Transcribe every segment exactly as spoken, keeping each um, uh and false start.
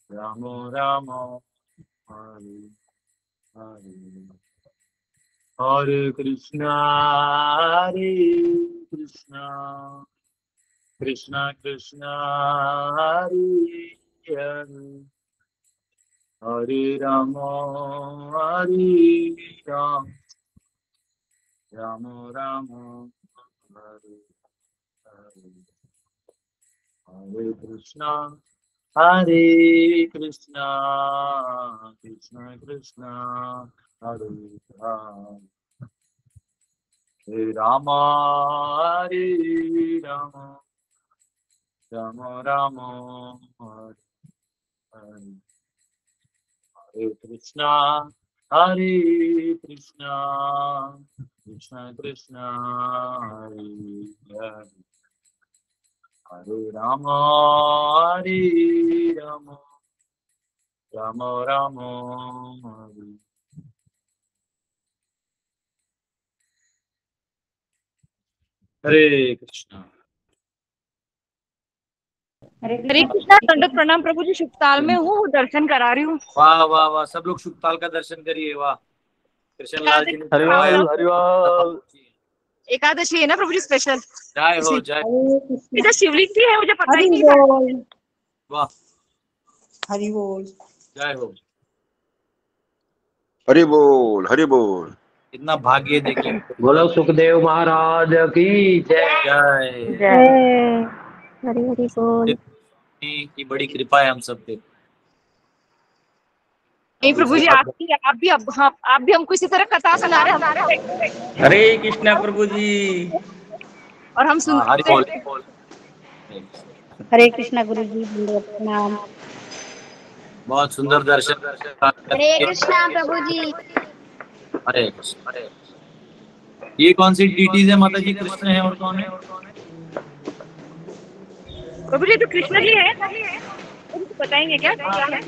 राम राम हरे हरे, हरे कृष्णा हरे कृष्णा, कृष्णा कृष्णा हरे हरे, हरे राम हरे राम, राम राम हरे हरे, हरे कृष्णा हरे कृष्णा, कृष्णा कृष्णा हरे राम, हरे राम हरे राम, राम राम हरे हरे, हरे कृष्णा हरे कृष्णा, कृष्णा कृष्णा हरे हरे, हरे राम हरे राम, राम राम हरे, हरे कृष्णा। हरे कृष्णा। दंडक प्रणाम प्रभु जी, शुभकाल में हूँ, दर्शन करा रही हूँ। वाह वाह वाह, सब लोग शुभकाल का दर्शन करिए। वाह, कृष्ण लाल जी ने दिखाया। हरिवाल हरिवाल। एकादशी है ना प्रभु जी, स्पेशल। जय हो जय। इधर शिवलिंग भी है, मुझे पता ही नहीं था। वाह, हरि बोल। जय हो। हरि बोल हरि बोल। इतना भाग्य देखिए। बोलो सुखदेव महाराज की जय। जय जय हरि हरि बोल। की बड़ी कृपा है हम सब पे। नहीं प्रभु जी, आप भी आप भी अब हाँ, आप भी हमको इसी तरह कथा सुना रहे हैं। हरे कृष्णा प्रभु जी। और हम हाँ, हरि सुनते बोल। हैं। हरे कृष्णा गुरु जी, दंडवत प्रणाम। बहुत सुंदर दर्शन। हरे कृष्णा प्रभु जी। हरे कृष्ण। ये कौन सी डीटीज है माता जी? कृष्ण है और कौन है? प्रभु जी तो कृष्ण जी है, मुझे तो बताएंगे क्या?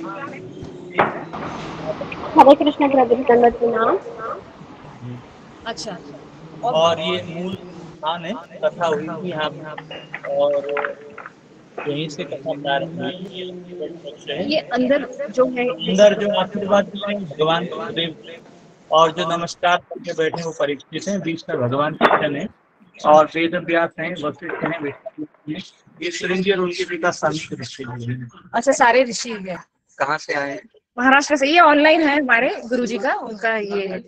हरे कृष्णा प्रभु जी, दंडवत प्रणाम। अच्छा, और ये मूल स्थान है, कथा हुई थी यहाँ पे और यहीं से कथा प्रारंभ हुई थी। ये बड़ी पक्ष है। ये अंदर जो है अंदर जो आशीर्वाद दे रहे हैं भगवान सुखदेव और जो नमस्कार करके बैठे वो परीक्षित हैं, बीच में भगवान कृष्ण है और वेद व्यास हैं, वशिष्ठ हैं, विष्णु हैं। ये श्रृंगी और उनके पिता शांति ऋषि हैं। अच्छा, सारे ऋषि है। कहाँ से आए? महाराष्ट्र से। ये ऑनलाइन है हमारे गुरुजी का, उनका ये है।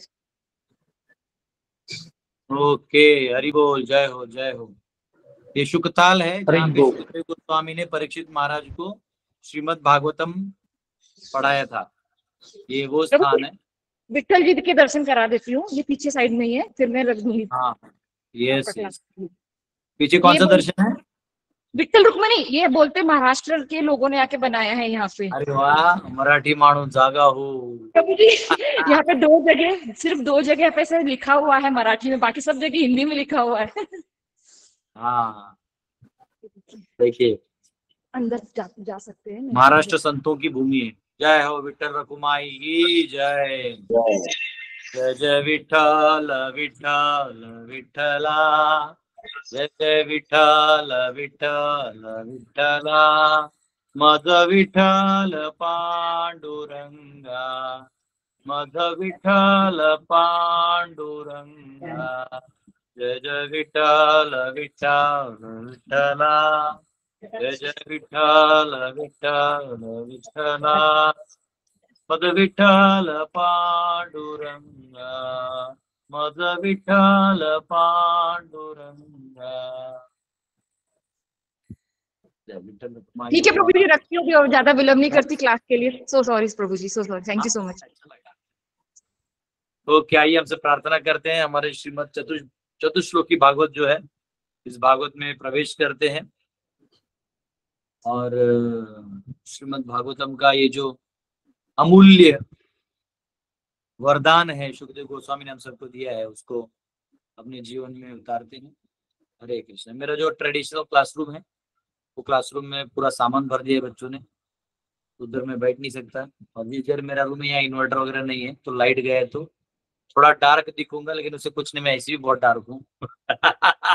ओके, हरि बोल, जय हो जय हो। ये शुकताल है जहाँ पे सुखदेव गोस्वामी ने परीक्षित महाराज को श्रीमद् भागवतम पढ़ाया था। ये वो स्थान है। विठल जी के दर्शन करा देती हूँ, ये पीछे साइड में ही है, फिर मैं रख दूंगी। हाँ, यस यस। पीछे कौन सा दर्शन है? विठल रुक्मणी, ये बोलते महाराष्ट्र के लोगों ने आके बनाया है यहाँ पे। अरे वाह, मराठी मानू जागा हो। प्रभु जी, यहाँ पे दो जगह, सिर्फ दो जगह पे से लिखा हुआ है मराठी में, बाकी सब जगह हिंदी में लिखा हुआ है। हाँ, देखिए, अंदर जा, जा सकते हैं। महाराष्ट्र संतों की भूमि है। जय हो विठल रखुमाई की जय। जय जय विठल विठल विठला, जय जय विठल विठल विठला, मद विठल पांडुरंगा, मद विठल पांडुरंगा, जय जय विठल विठल विठला, जय जय विठल विठल विठला, मद विठल पांडुरंगा, मद विठल पांडुरंगा। ठीक है प्रभु जी, रखती हूँ, और ज्यादा विलम्ब नहीं करती क्लास के लिए। So sorry Prabhu ji, so sorry, thank you so much. तो क्या ही हमसे प्रार्थना करते हैं, हमारे श्रीमद चतुष चतुश्लोकी भागवत जो है, इस भागवत में प्रवेश करते हैं और श्रीमद् भागवतम का ये जो अमूल्य वरदान है सुखदेव गोस्वामी ने हम सबको दिया है, उसको अपने जीवन में उतारते हैं। हरे कृष्ण। मेरा जो ट्रेडिशनल क्लासरूम है, वो क्लासरूम में पूरा सामान भर दिया है बच्चों ने, उधर मैं बैठ नहीं सकता। और इधर मेरा रूम है, यहाँ इन्वर्टर वगैरह नहीं है, तो लाइट गया तो थोड़ा डार्क दिखूंगा, लेकिन उससे कुछ नहीं, मैं ऐसे भी बहुत डार्क हूँ।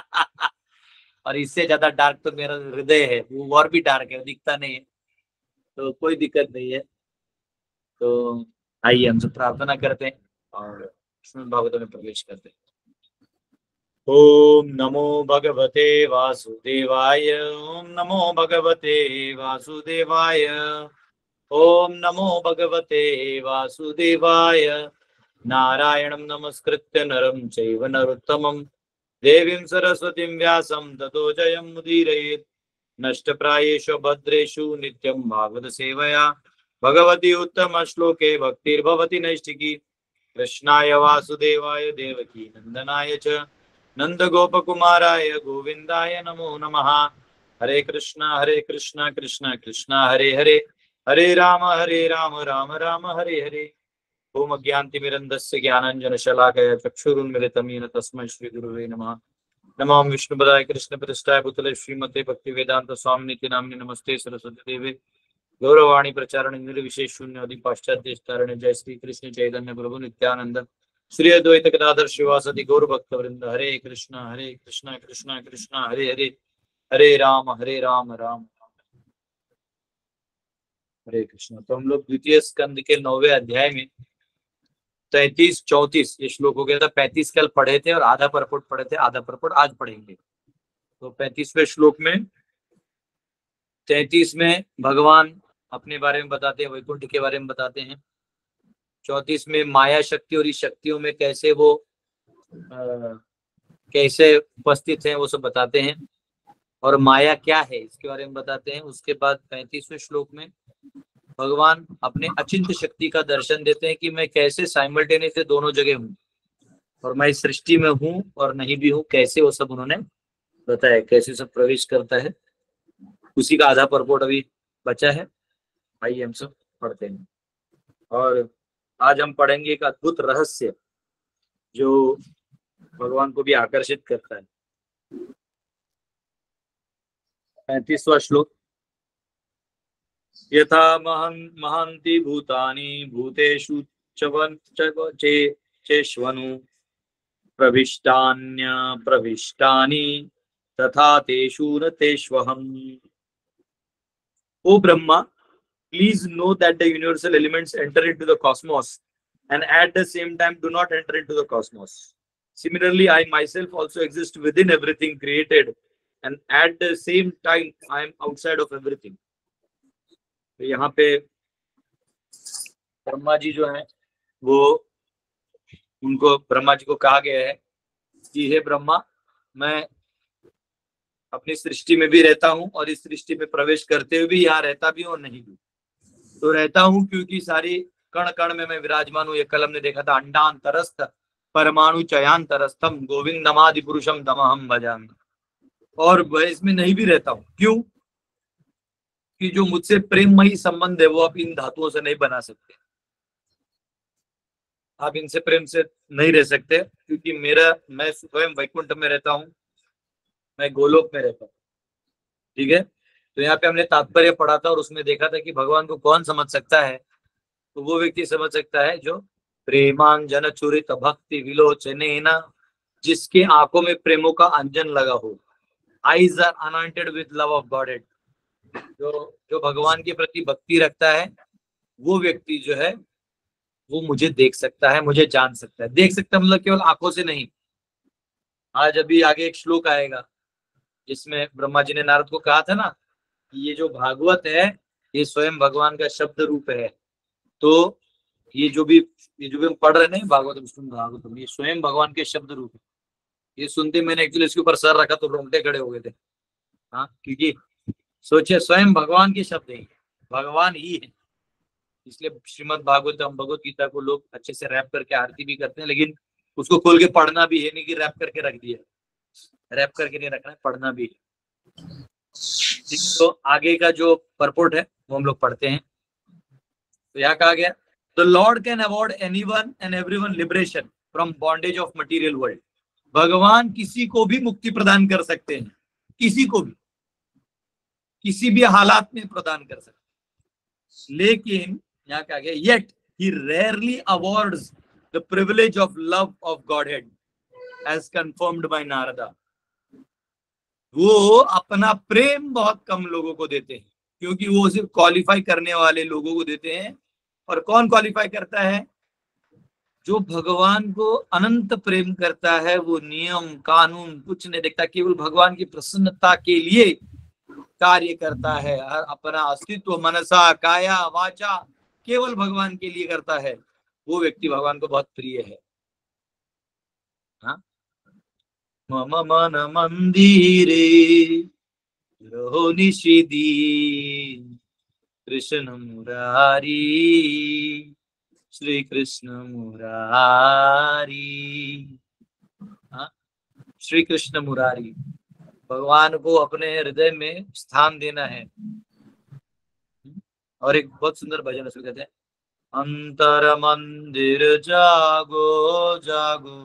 और इससे ज्यादा डार्क तो मेरा हृदय है, वो और भी डार्क है, दिखता नहीं है। तो कोई दिक्कत नहीं है। तो आइए हम सब प्रार्थना करते हैं और श्रीमद् भागवत में प्रवेश करते हैं। ओम नमो भगवते वासुदेवाय, ओम नमो भगवते वासुदेवाय, ओम नमो भगवते वासुदेवाय। नारायणं नमस्कृत्य नरं चैव नरोत्तमं देवीं सरस्वतीं व्यासं ततो जयं मुदीरयेत्। नष्टप्रायेषु भद्रेषु नित्यं भागवत सेवया भगवती उत्तम श्लोके भक्तिर्भवति नैष्ठिकी। कृष्णाय वासुदेवाय देवकी नंदनाय च नंदगोपकुमाराय गोविंदाय नमो नमः। हरे कृष्णा हरे कृष्णा कृष्णा कृष्णा हरे हरे, हरे राम हरे राम राम राम हरे हरे। ओम अज्ञानतिमिरन्धस्य ज्ञानाञ्जनशलाकया चक्षुरुन्मिलितं येन तस्मै श्रीगुरुवे नमः। नमो विष्णुपदाय कृष्णप्रतिष्ठाय भूतले श्रीमते भक्तिवेदांत स्वामिनिति नाम्ने नमस्ते सरस्वती देवे गौरवाणी प्रचारण निर्विशेष शून्य अधि पाश्चात्य तारण। जय श्री कृष्ण चैतन्य प्रभु नित्यानंद श्री अद्वैत गदाधर शिवासदि गौर भक्त वृंद। हरे कृष्णा हरे कृष्णा कृष्णा कृष्णा हरे हरे, हरे राम हरे राम राम राम हरे कृष्णा। तो हम लोग द्वितीय स्कंद के नौवे अध्याय में तैतीस चौतीस ये श्लोक हो गया था। पैंतीस कल पढ़े थे और आधा परपट पढ़े थे, आधा परपट आज पढ़ेंगे। तो पैंतीसवें श्लोक में तैतीस में भगवान अपने बारे में बताते हैं, वैकुंठ के बारे में बताते हैं। चौतीस में माया शक्ति और इस शक्तियों में कैसे वो आ, कैसे उपस्थित हैं वो सब बताते हैं, और माया क्या है इसके बारे में बताते हैं। उसके बाद पैंतीसवें श्लोक में भगवान अपने अचिंत्य शक्ति का दर्शन देते हैं कि मैं कैसे साइमल्टेनियसली दोनों जगह हूँ और मैं इस सृष्टि में हूँ और नहीं भी हूँ, कैसे वो सब उन्होंने बताया, कैसे सब प्रवेश करता है। उसी का आधा परपोर्ट अभी बचा है, आइए हम सब पढ़ते हैं। और आज हम पढ़ेंगे एक अद्भुत रहस्य जो भगवान को भी आकर्षित करता है। पैंतीसवां श्लोक। यथा महं महन्ति भूतानि भूतेषु चवन चे चेष्वनु प्रविष्टान्य प्रविष्टानि तथा तेषु न तेष्वहम्। O Brahma, please know that the universal elements enter into the cosmos and at the same time do not enter into the cosmos. Similarly, I myself also exist within everything created and at the same time I am outside of everything. तो यहाँ पे ब्रह्मा जी जो है वो उनको ब्रह्मा जी को कहा गया है कि हे ब्रह्मा, मैं अपनी सृष्टि में भी रहता हूँ और इस सृष्टि में प्रवेश करते हुए भी यहाँ रहता भी हूँ और नहीं भी। तो रहता हूँ क्योंकि सारी कण कण में मैं विराजमान हूँ। ये कल हमने देखा था, अंडांतरस्थ परमाणु चयांतरस्थम गोविंदमादि पुरुषम दमहम भजामि। और वह इसमें नहीं भी रहता हूँ, क्यों? कि जो मुझसे प्रेममयी संबंध है वो आप इन धातुओं से नहीं बना सकते, आप इनसे प्रेम से नहीं रह सकते, क्योंकि मेरा मैं स्वयं वैकुंठ में रहता हूँ, मैं गोलोक में रहता हूँ। ठीक है, तो यहाँ पे हमने तात्पर्य पढ़ा था और उसमें देखा था कि भगवान को कौन समझ सकता है, तो वो व्यक्ति समझ सकता है जो प्रेमांजन चुरित भक्ति विलोचनेना, जिसके आंखों में प्रेमों का अंजन लगा हो। Eyes are anointed with love of God. जो जो भगवान के प्रति भक्ति रखता है वो व्यक्ति जो है वो मुझे देख सकता है, मुझे जान सकता है। देख सकता है मतलब केवल आंखों से नहीं। आज अभी आगे एक श्लोक आएगा जिसमें ब्रह्मा जी ने नारद को कहा था ना कि ये जो भागवत है ये स्वयं भगवान का शब्द रूप है। तो ये जो भी ये जो भी हम पढ़ रहे हैं भागवत विष्णु भागवत, ये स्वयं भगवान के शब्द रूप है। ये सुनते मैंने एक्चुअली इसके ऊपर सर रखा तो रोंगटे खड़े हो गए थे। हाँ, क्योंकि सोचिए स्वयं भगवान के शब्द है, भगवान ही है। इसलिए श्रीमद् भागवत हम भगवत गीता को लोग अच्छे से रैप करके आरती भी करते हैं, लेकिन उसको खोल के पढ़ना भी है, नहीं कि रैप करके रख दिया। रैप करके नहीं रखना है, पढ़ना भी है। तो आगे का जो परपोर्ट है वो हम लोग पढ़ते हैं। तो यहाँ कहा गया, the Lord can award anyone and everyone liberation from bondage of material world. भगवान किसी को भी मुक्ति प्रदान कर सकते हैं, किसी को भी किसी भी हालात में प्रदान कर सकते हैं। लेकिन यहाँ कहा गया, yet he rarely awards the privilege of love of Godhead as confirmed by Narada. वो अपना प्रेम बहुत कम लोगों को देते हैं, क्योंकि वो सिर्फ क्वालिफाई करने वाले लोगों को देते हैं। और कौन क्वालिफाई करता है? जो भगवान को अनंत प्रेम करता है, वो नियम कानून कुछ नहीं देखता, केवल भगवान की प्रसन्नता के लिए कार्य करता है, अपना अस्तित्व मनसा काया वाचा केवल भगवान के लिए करता है, वो व्यक्ति भगवान को बहुत प्रिय है। हाँ? मम मन मंदिरे रहो निषिदी कृष्ण मुरारी श्री कृष्ण मुरारी। हाँ? श्री कृष्ण मुरारी, भगवान को अपने हृदय में स्थान देना है। और एक बहुत सुंदर भजन उसको कहते हैं, अंतर मंदिर जागो जागो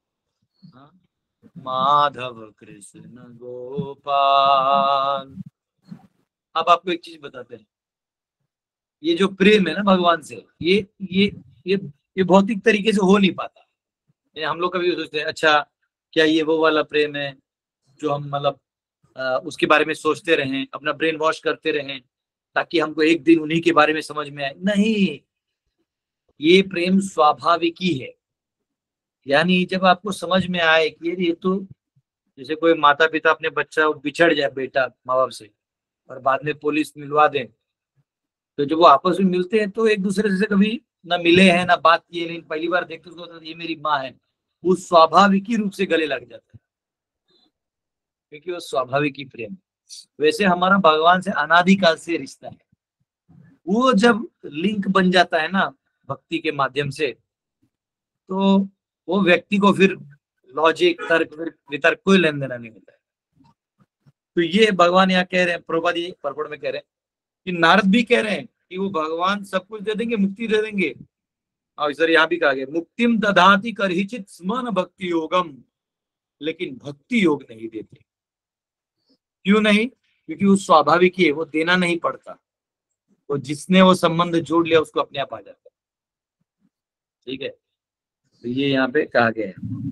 माधव कृष्ण गोपाल। अब आपको एक चीज बताते हैं, ये जो प्रेम है ना भगवान से, ये ये ये ये भौतिक तरीके से हो नहीं पाता। ये हम लोग कभी सोचते हैं अच्छा क्या ये वो वाला प्रेम है जो हम मतलब उसके बारे में सोचते रहें, अपना ब्रेन वॉश करते रहें ताकि हमको एक दिन उन्हीं के बारे में समझ में आए। नहीं, ये प्रेम स्वाभाविक ही है। यानी जब आपको समझ में आए कि ये तो जैसे कोई माता पिता अपने बच्चा बिछड़ जाए बेटा माँ बाप से और बाद में पुलिस मिलवा दें, तो जब वो आपस में मिलते हैं तो एक दूसरे से कभी ना मिले हैं ना बात किए, लेकिन पहली बार देखते तो ये मेरी माँ है, वो स्वाभाविक ही रूप से गले लग जाता है क्योंकि वो स्वाभाविक ही प्रेम। वैसे हमारा भगवान से अनादिकाल से रिश्ता है। वो जब लिंक बन जाता है ना भक्ति के माध्यम से, तो वो व्यक्ति को फिर लॉजिक तर्क वितर्क कोई लेन देना नहीं होता है। तो ये भगवान यहाँ कह रहे हैं, प्रभुपाद जी परपड़ में कह रहे हैं कि नारद भी कह रहे हैं कि वो भगवान सब कुछ दे देंगे, मुक्ति दे देंगे। और सर यहाँ भी कहा गया मुक्तिम दधाति करहिचित स्मन भक्ति योगम, लेकिन भक्ति योग नहीं देते। क्यों नहीं? क्योंकि वो स्वाभाविक ही है, वो देना नहीं पड़ता, वो जिसने वो संबंध जोड़ लिया उसको अपने आप आ जाता है। ठीक है, तो ये यहाँ पे कहा गया है,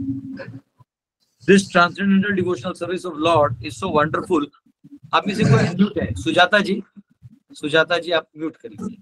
this transcendental devotional service of Lord is so wonderful. आप में से कोई म्यूट है? सुजाता जी, सुजाता जी आप म्यूट करिए,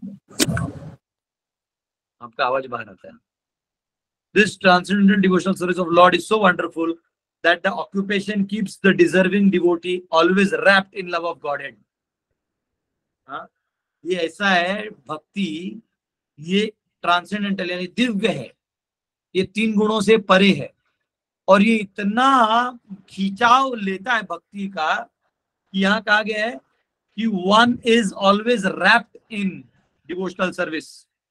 आपका आवाज बाहर आता है। This transcendental devotional service of Lord is so wonderful that the occupation keeps the deserving devotee always wrapped in love of Godhead. हाँ, ये ऐसा है भक्ति, ये ट्रांसेंडेंटल यानी दिव्य है, ये तीन गुणों से परे है और ये इतना खिंचाव लेता है भक्ति का कि यहाँ कहा गया है कि one is always wrapped in devotional service।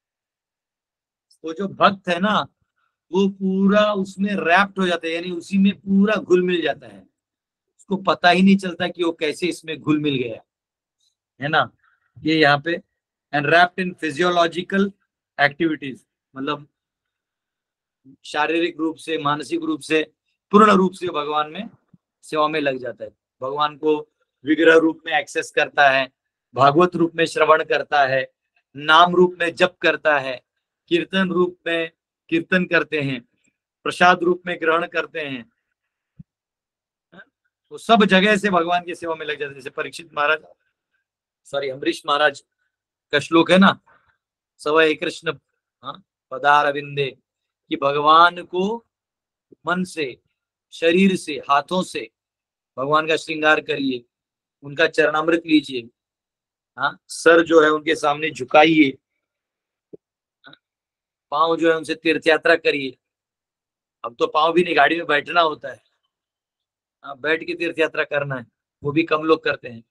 वो जो भक्त है ना वो पूरा उसमें रैप्ट हो जाता है, यानी उसी में पूरा घुल मिल जाता है, उसको पता ही नहीं चलता कि वो कैसे इसमें घुल मिल गया है ना। ये यहाँ पे and wrapped in physiological activities, मतलब शारीरिक रूप से मानसिक रूप से पूर्ण रूप से भगवान में सेवा में लग जाता है। भगवान को विग्रह रूप में एक्सेस करता है, भागवत रूप में श्रवण करता है, नाम रूप में जप करता है, कीर्तन रूप में कीर्तन करते हैं, प्रसाद रूप में ग्रहण करते हैं, तो सब जगह से भगवान की सेवा में लग जाते हैं। जैसे परीक्षित महाराज सॉरी अम्बरीश महाराज का श्लोक है ना, सवै कृष्ण पदार अविंदे, कि भगवान को मन से शरीर से हाथों से भगवान का श्रृंगार करिए, उनका चरणामृत लीजिए, हाँ सर जो है उनके सामने झुकाइए, पांव जो है उनसे तीर्थ यात्रा करिए। अब तो पांव भी नहीं, गाड़ी में बैठना होता है, हाँ बैठ के तीर्थ यात्रा करना है, वो भी कम लोग करते हैं।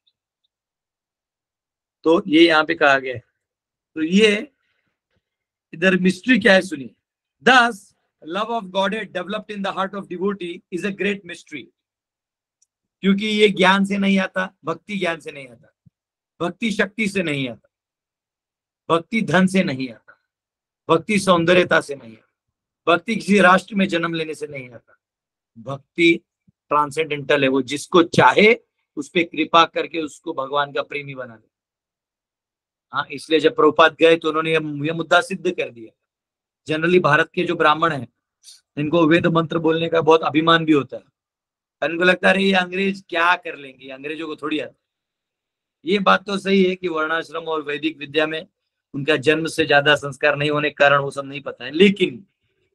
तो ये यहाँ पे कहा गया है। तो ये इधर मिस्ट्री क्या है सुनिए, दस लव ऑफ गॉड है developed in the heart of devotee is a great mystery. क्योंकि ये ज्ञान से नहीं आता, भक्ति ज्ञान से नहीं आता, भक्ति शक्ति से नहीं आता, भक्ति धन से नहीं आता, भक्ति सौंदर्यता से नहीं आता, भक्ति किसी राष्ट्र में जन्म लेने से नहीं आता। भक्ति ट्रांसेंडेंटल है, वो जिसको चाहे उस पर कृपा करके उसको भगवान का प्रेमी बना दे। हाँ, इसलिए जब प्रभुपाद गए तो उन्होंने ये मुद्दा सिद्ध कर दिया। जनरली भारत के जो ब्राह्मण हैं इनको वेद मंत्र बोलने का बहुत अभिमान भी होता है, इनको लगता है ये अंग्रेज क्या कर लेंगे, अंग्रेजों को थोड़ी आता। ये बात तो सही है कि वर्णाश्रम और वैदिक विद्या में उनका जन्म से ज्यादा संस्कार नहीं होने के कारण वो सब नहीं पता है, लेकिन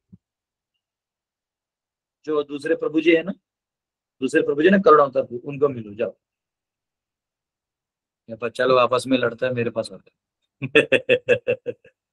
जो दूसरे प्रभु जी है ना, दूसरे प्रभु जी ना करुणावतार, उनको मिलो जाओ। यहाँ पर चलो आपस में लड़ता है, मेरे पास आता है।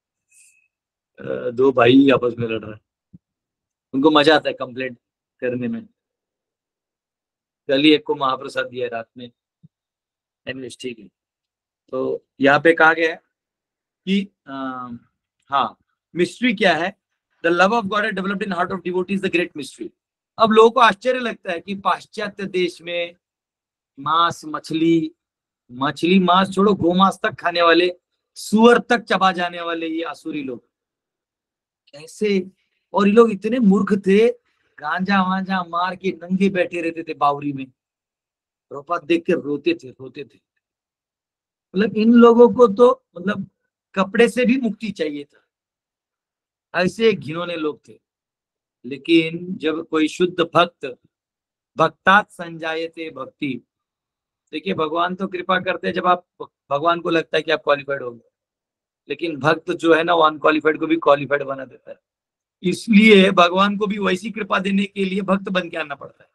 दो भाई आपस में लड़ रहे हैं, उनको मजा आता है कंप्लेंट करने में। कल ही एक को महाप्रसाद दिया रात में। एनीवेज ठीक है। तो यहाँ पे कहा गया है कि आ, हाँ, मिस्ट्री क्या है? The love of God developed in heart of devotees the great mystery. अब लोगों को आश्चर्य लगता है कि पाश्चात्य देश में मांस, मछली मछली मांस छोड़ो, गोमांस तक खाने वाले, सुअर तक चबा जाने वाले ये आसुरी लोग कैसे? और ये लोग इतने मूर्ख थे, गांजा वांजा मार के नंगे बैठे रहते थे बावरी में। प्रभुपाद देख के रोते थे रोते थे मतलब इन लोगों को तो मतलब कपड़े से भी मुक्ति चाहिए था, ऐसे घिनौने लोग थे। लेकिन जब कोई शुद्ध भक्त, भक्तात संजायते भक्ति, देखिए भगवान तो कृपा करते हैं जब आप, भगवान को लगता है कि आप क्वालिफाइड हो गए, लेकिन भक्त जो है ना वो अनक्वालिफाइड को भी क्वालिफाइड बना देता है। इसलिए भगवान को भी वैसी कृपा देने के लिए भक्त बन के आना पड़ता है।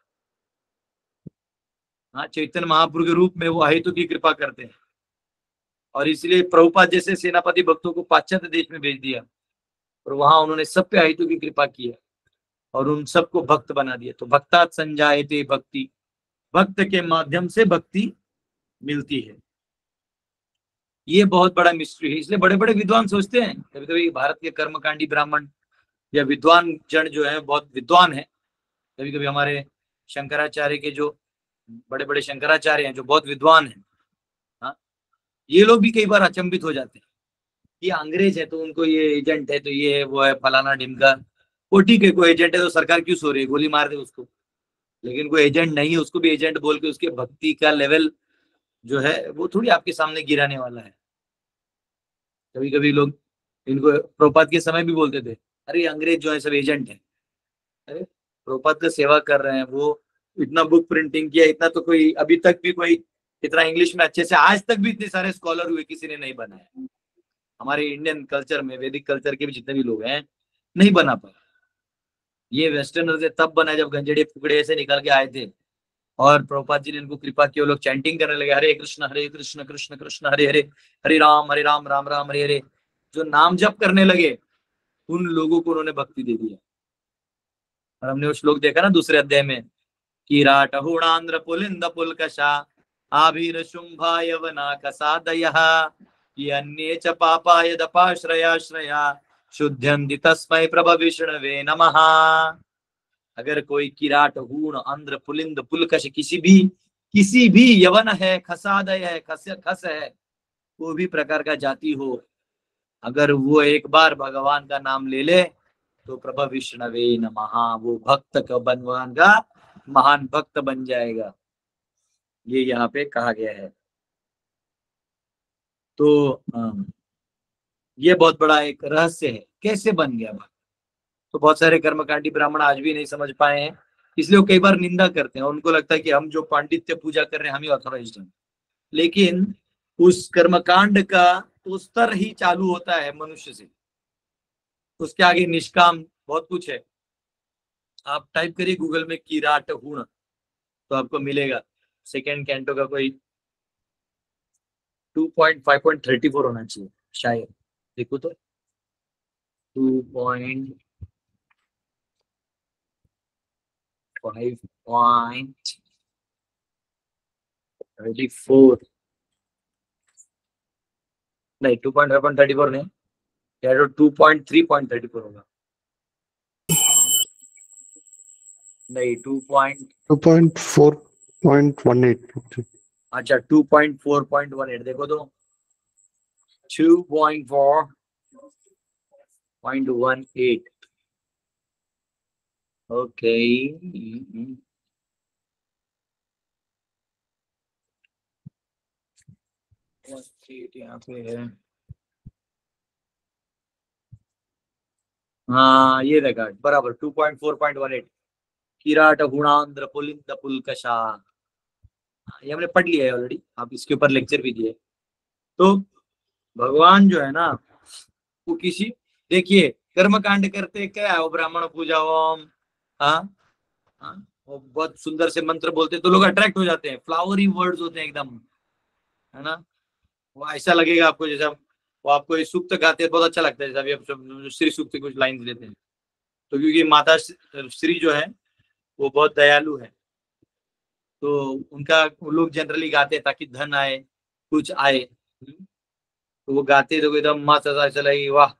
हाँ, चैतन्य महाप्रभु के रूप में वो अहेतु की कृपा करते हैं, और इसलिए प्रभुपाद जैसे सेनापति भक्तों को पाश्चात्य देश में भेज दिया और वहां उन्होंने सब पे अहेतु की कृपा की और उन सबको भक्त बना दिया। तो भक्तात संजायते भक्ति, भक्त के माध्यम से भक्ति मिलती है। ये बहुत बड़ा मिस्ट्री है। इसलिए बड़े बड़े विद्वान सोचते हैं, कभी कभी भारत के कर्मकांडी ब्राह्मण या विद्वान जन जो है बहुत विद्वान है, कभी कभी हमारे शंकराचार्य के जो बड़े बड़े शंकराचार्य हैं जो बहुत विद्वान हैं, हाँ, ये लोग भी कई बार अचंभित हो जाते हैं। ये अंग्रेज है तो उनको ये एजेंट है, तो ये है वो है फलाना ढिमका। वो ठीक है, कोई एजेंट है तो सरकार क्यों सो रही है, गोली मार दे उसको। लेकिन कोई एजेंट नहीं है उसको भी एजेंट बोल के उसके भक्ति का लेवल जो है वो थोड़ी आपके सामने गिराने वाला है। कभी कभी लोग इनको प्रभुपाद के समय भी बोलते थे, अरे अंग्रेज जो है सब एजेंट है। अरे प्रभुपाद का सेवा कर रहे हैं, वो इतना बुक प्रिंटिंग किया, इतना तो कोई अभी तक भी कोई इतना इंग्लिश में अच्छे से आज तक भी इतने सारे स्कॉलर हुए किसी ने नहीं बनाया। हमारे इंडियन कल्चर में, वैदिक कल्चर के भी जितने भी लोग हैं नहीं बना पाए। ये वेस्टर्नर तब बना जब गंजेड़े फुकड़े से निकल के आए थे और प्रभुपाद जी ने इनको कृपा की, वो लोग चैंटिंग करने लगे, हरे कृष्ण हरे कृष्ण कृष्ण कृष्ण हरे हरे, हरे राम हरे राम राम राम हरे हरे। जो नाम जप करने लगे उन लोगों को उन्होंने भक्ति दे दिया। और हमने वो श्लोक देखा ना दूसरे अध्याय में, किराट हुणांध्र पुलिंद पुलकशा आभीर शुंभा यवना कसादयः ये अन्ये च पापाय दपाश्रयाश्रया शुद्ध्यन्ति तस्मै प्रभ विष्णवे नमः। अगर कोई किराट, हूण, आंध्र, पुलिंद, पुलकश, किसी भी किसी भी यवन है, खसादय है, खस खस है, कोई भी प्रकार का जाति हो, अगर वो एक बार भगवान का नाम ले ले तो प्रभ विष्णवे नमः, वो भक्त का भगवान का महान भक्त बन जाएगा। ये यहाँ पे कहा गया है। तो ये बहुत बड़ा एक रहस्य है, कैसे बन गया भक्त। तो बहुत सारे कर्मकांडी ब्राह्मण आज भी नहीं समझ पाए हैं, इसलिए वो कई बार निंदा करते हैं। उनको लगता है कि हम जो पांडित्य पूजा कर रहे हैं हम ही ऑथोराइज्ड हैं, लेकिन उस कर्मकांड का तो स्तर ही चालू होता है मनुष्य से, उसके आगे निष्काम बहुत कुछ है। आप टाइप करिए गूगल में किराट हूण तो आपको मिलेगा। सेकेंड कैंटो का कोई two point five point thirty four होना चाहिए शायद, देखो तो two point five point thirty four नहीं, two point five point thirty four नहीं, या तो two point three point thirty four होगा। नहीं, two point two point four point one eight. अच्छा, two point four point one eight देखो तो two point four point one eight. Okay, यहाँ पे है। हाँ ये देखा बराबर to point four point one eight. Kirat, Gunandhra, Pulind, Pulkasha, ये हमने पढ़ लिया है ऑलरेडी, आप इसके ऊपर लेक्चर भी दिए। तो भगवान जो है ना वो किसी, देखिए कर्म कांड करते क्या है, वो ब्राह्मण पूजा ओम, हाँ हाँ, वो बहुत सुंदर से मंत्र बोलते हैं तो लोग अट्रैक्ट हो जाते हैं, फ्लावरी वर्ड्स होते हैं एकदम, है ना। वो ऐसा लगेगा आपको जैसा वो आपको ये सूक्त गाते हैं, बहुत अच्छा लगता है, जैसा अभी आप श्री सूक्त के कुछ लाइन लेते हैं। तो क्योंकि माता श्री जो है वो बहुत दयालु है, तो उनका वो लोग जनरली गाते हैं ताकि धन आए, कुछ आए, तो वो गाते तो एकदम मस्त ऐसा लगे वाह।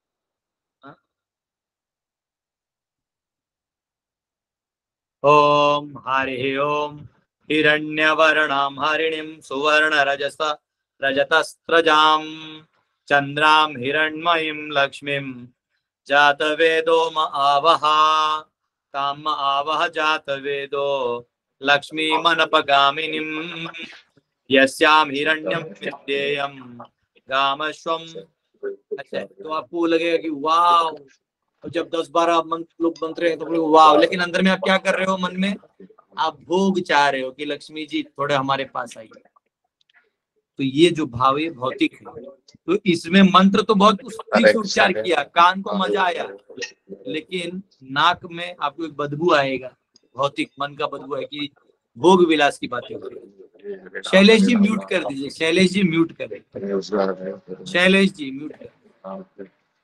ओम हरि ओम हिरण्यवर्णां हरिणीं सुवर्ण रजस रजतस्त्रजां चंद्रां हिरण्मयीं लक्ष्मीं जातवेदो म आवह ताम आवह जातवेदो लक्ष्मी मनपगामिनीं यस्यां हिरण्यं विद्येयं गामश्वम। अच्छा, तो आपको लगेगा कि वाह, और जब दस बारह मंत्र लोग मंत्र हैं तो वाह, लेकिन अंदर में आप क्या कर रहे हो, मन में आप भोग चाह रहे हो कि लक्ष्मी जी थोड़े हमारे पास आइए। तो ये जो भाव है भौतिक है, तो इसमें मंत्र तो बहुत ठीक से उच्चार किया, कान को मजा आया, लेकिन नाक में आपको एक बदबू आएगा, भौतिक मन का बदबू है कि भोग विलास की बातें हो रही। शैलेश जी म्यूट कर दीजिए, शैलेश जी म्यूट करें, शैलेश जी म्यूट करें।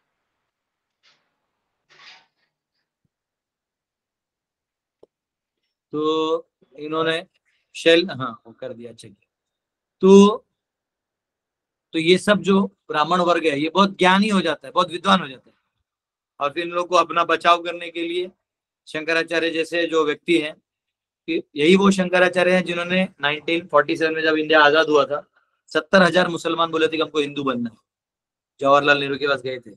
तो इन्होंने शैल हाँ वो कर दिया, चलिए। तो तो ये सब जो ब्राह्मण वर्ग है ये बहुत ज्ञानी हो जाता है, बहुत विद्वान हो जाता है, और फिर इन लोगों को अपना बचाव करने के लिए शंकराचार्य जैसे जो व्यक्ति हैं, यही वो शंकराचार्य हैं जिन्होंने नाइनटीन फोर्टी सेवन में जब इंडिया आजाद हुआ था, सत्तर हजार मुसलमान बोले थे कि हमको हिंदू बनना है, जवाहरलाल नेहरू के पास गए थे,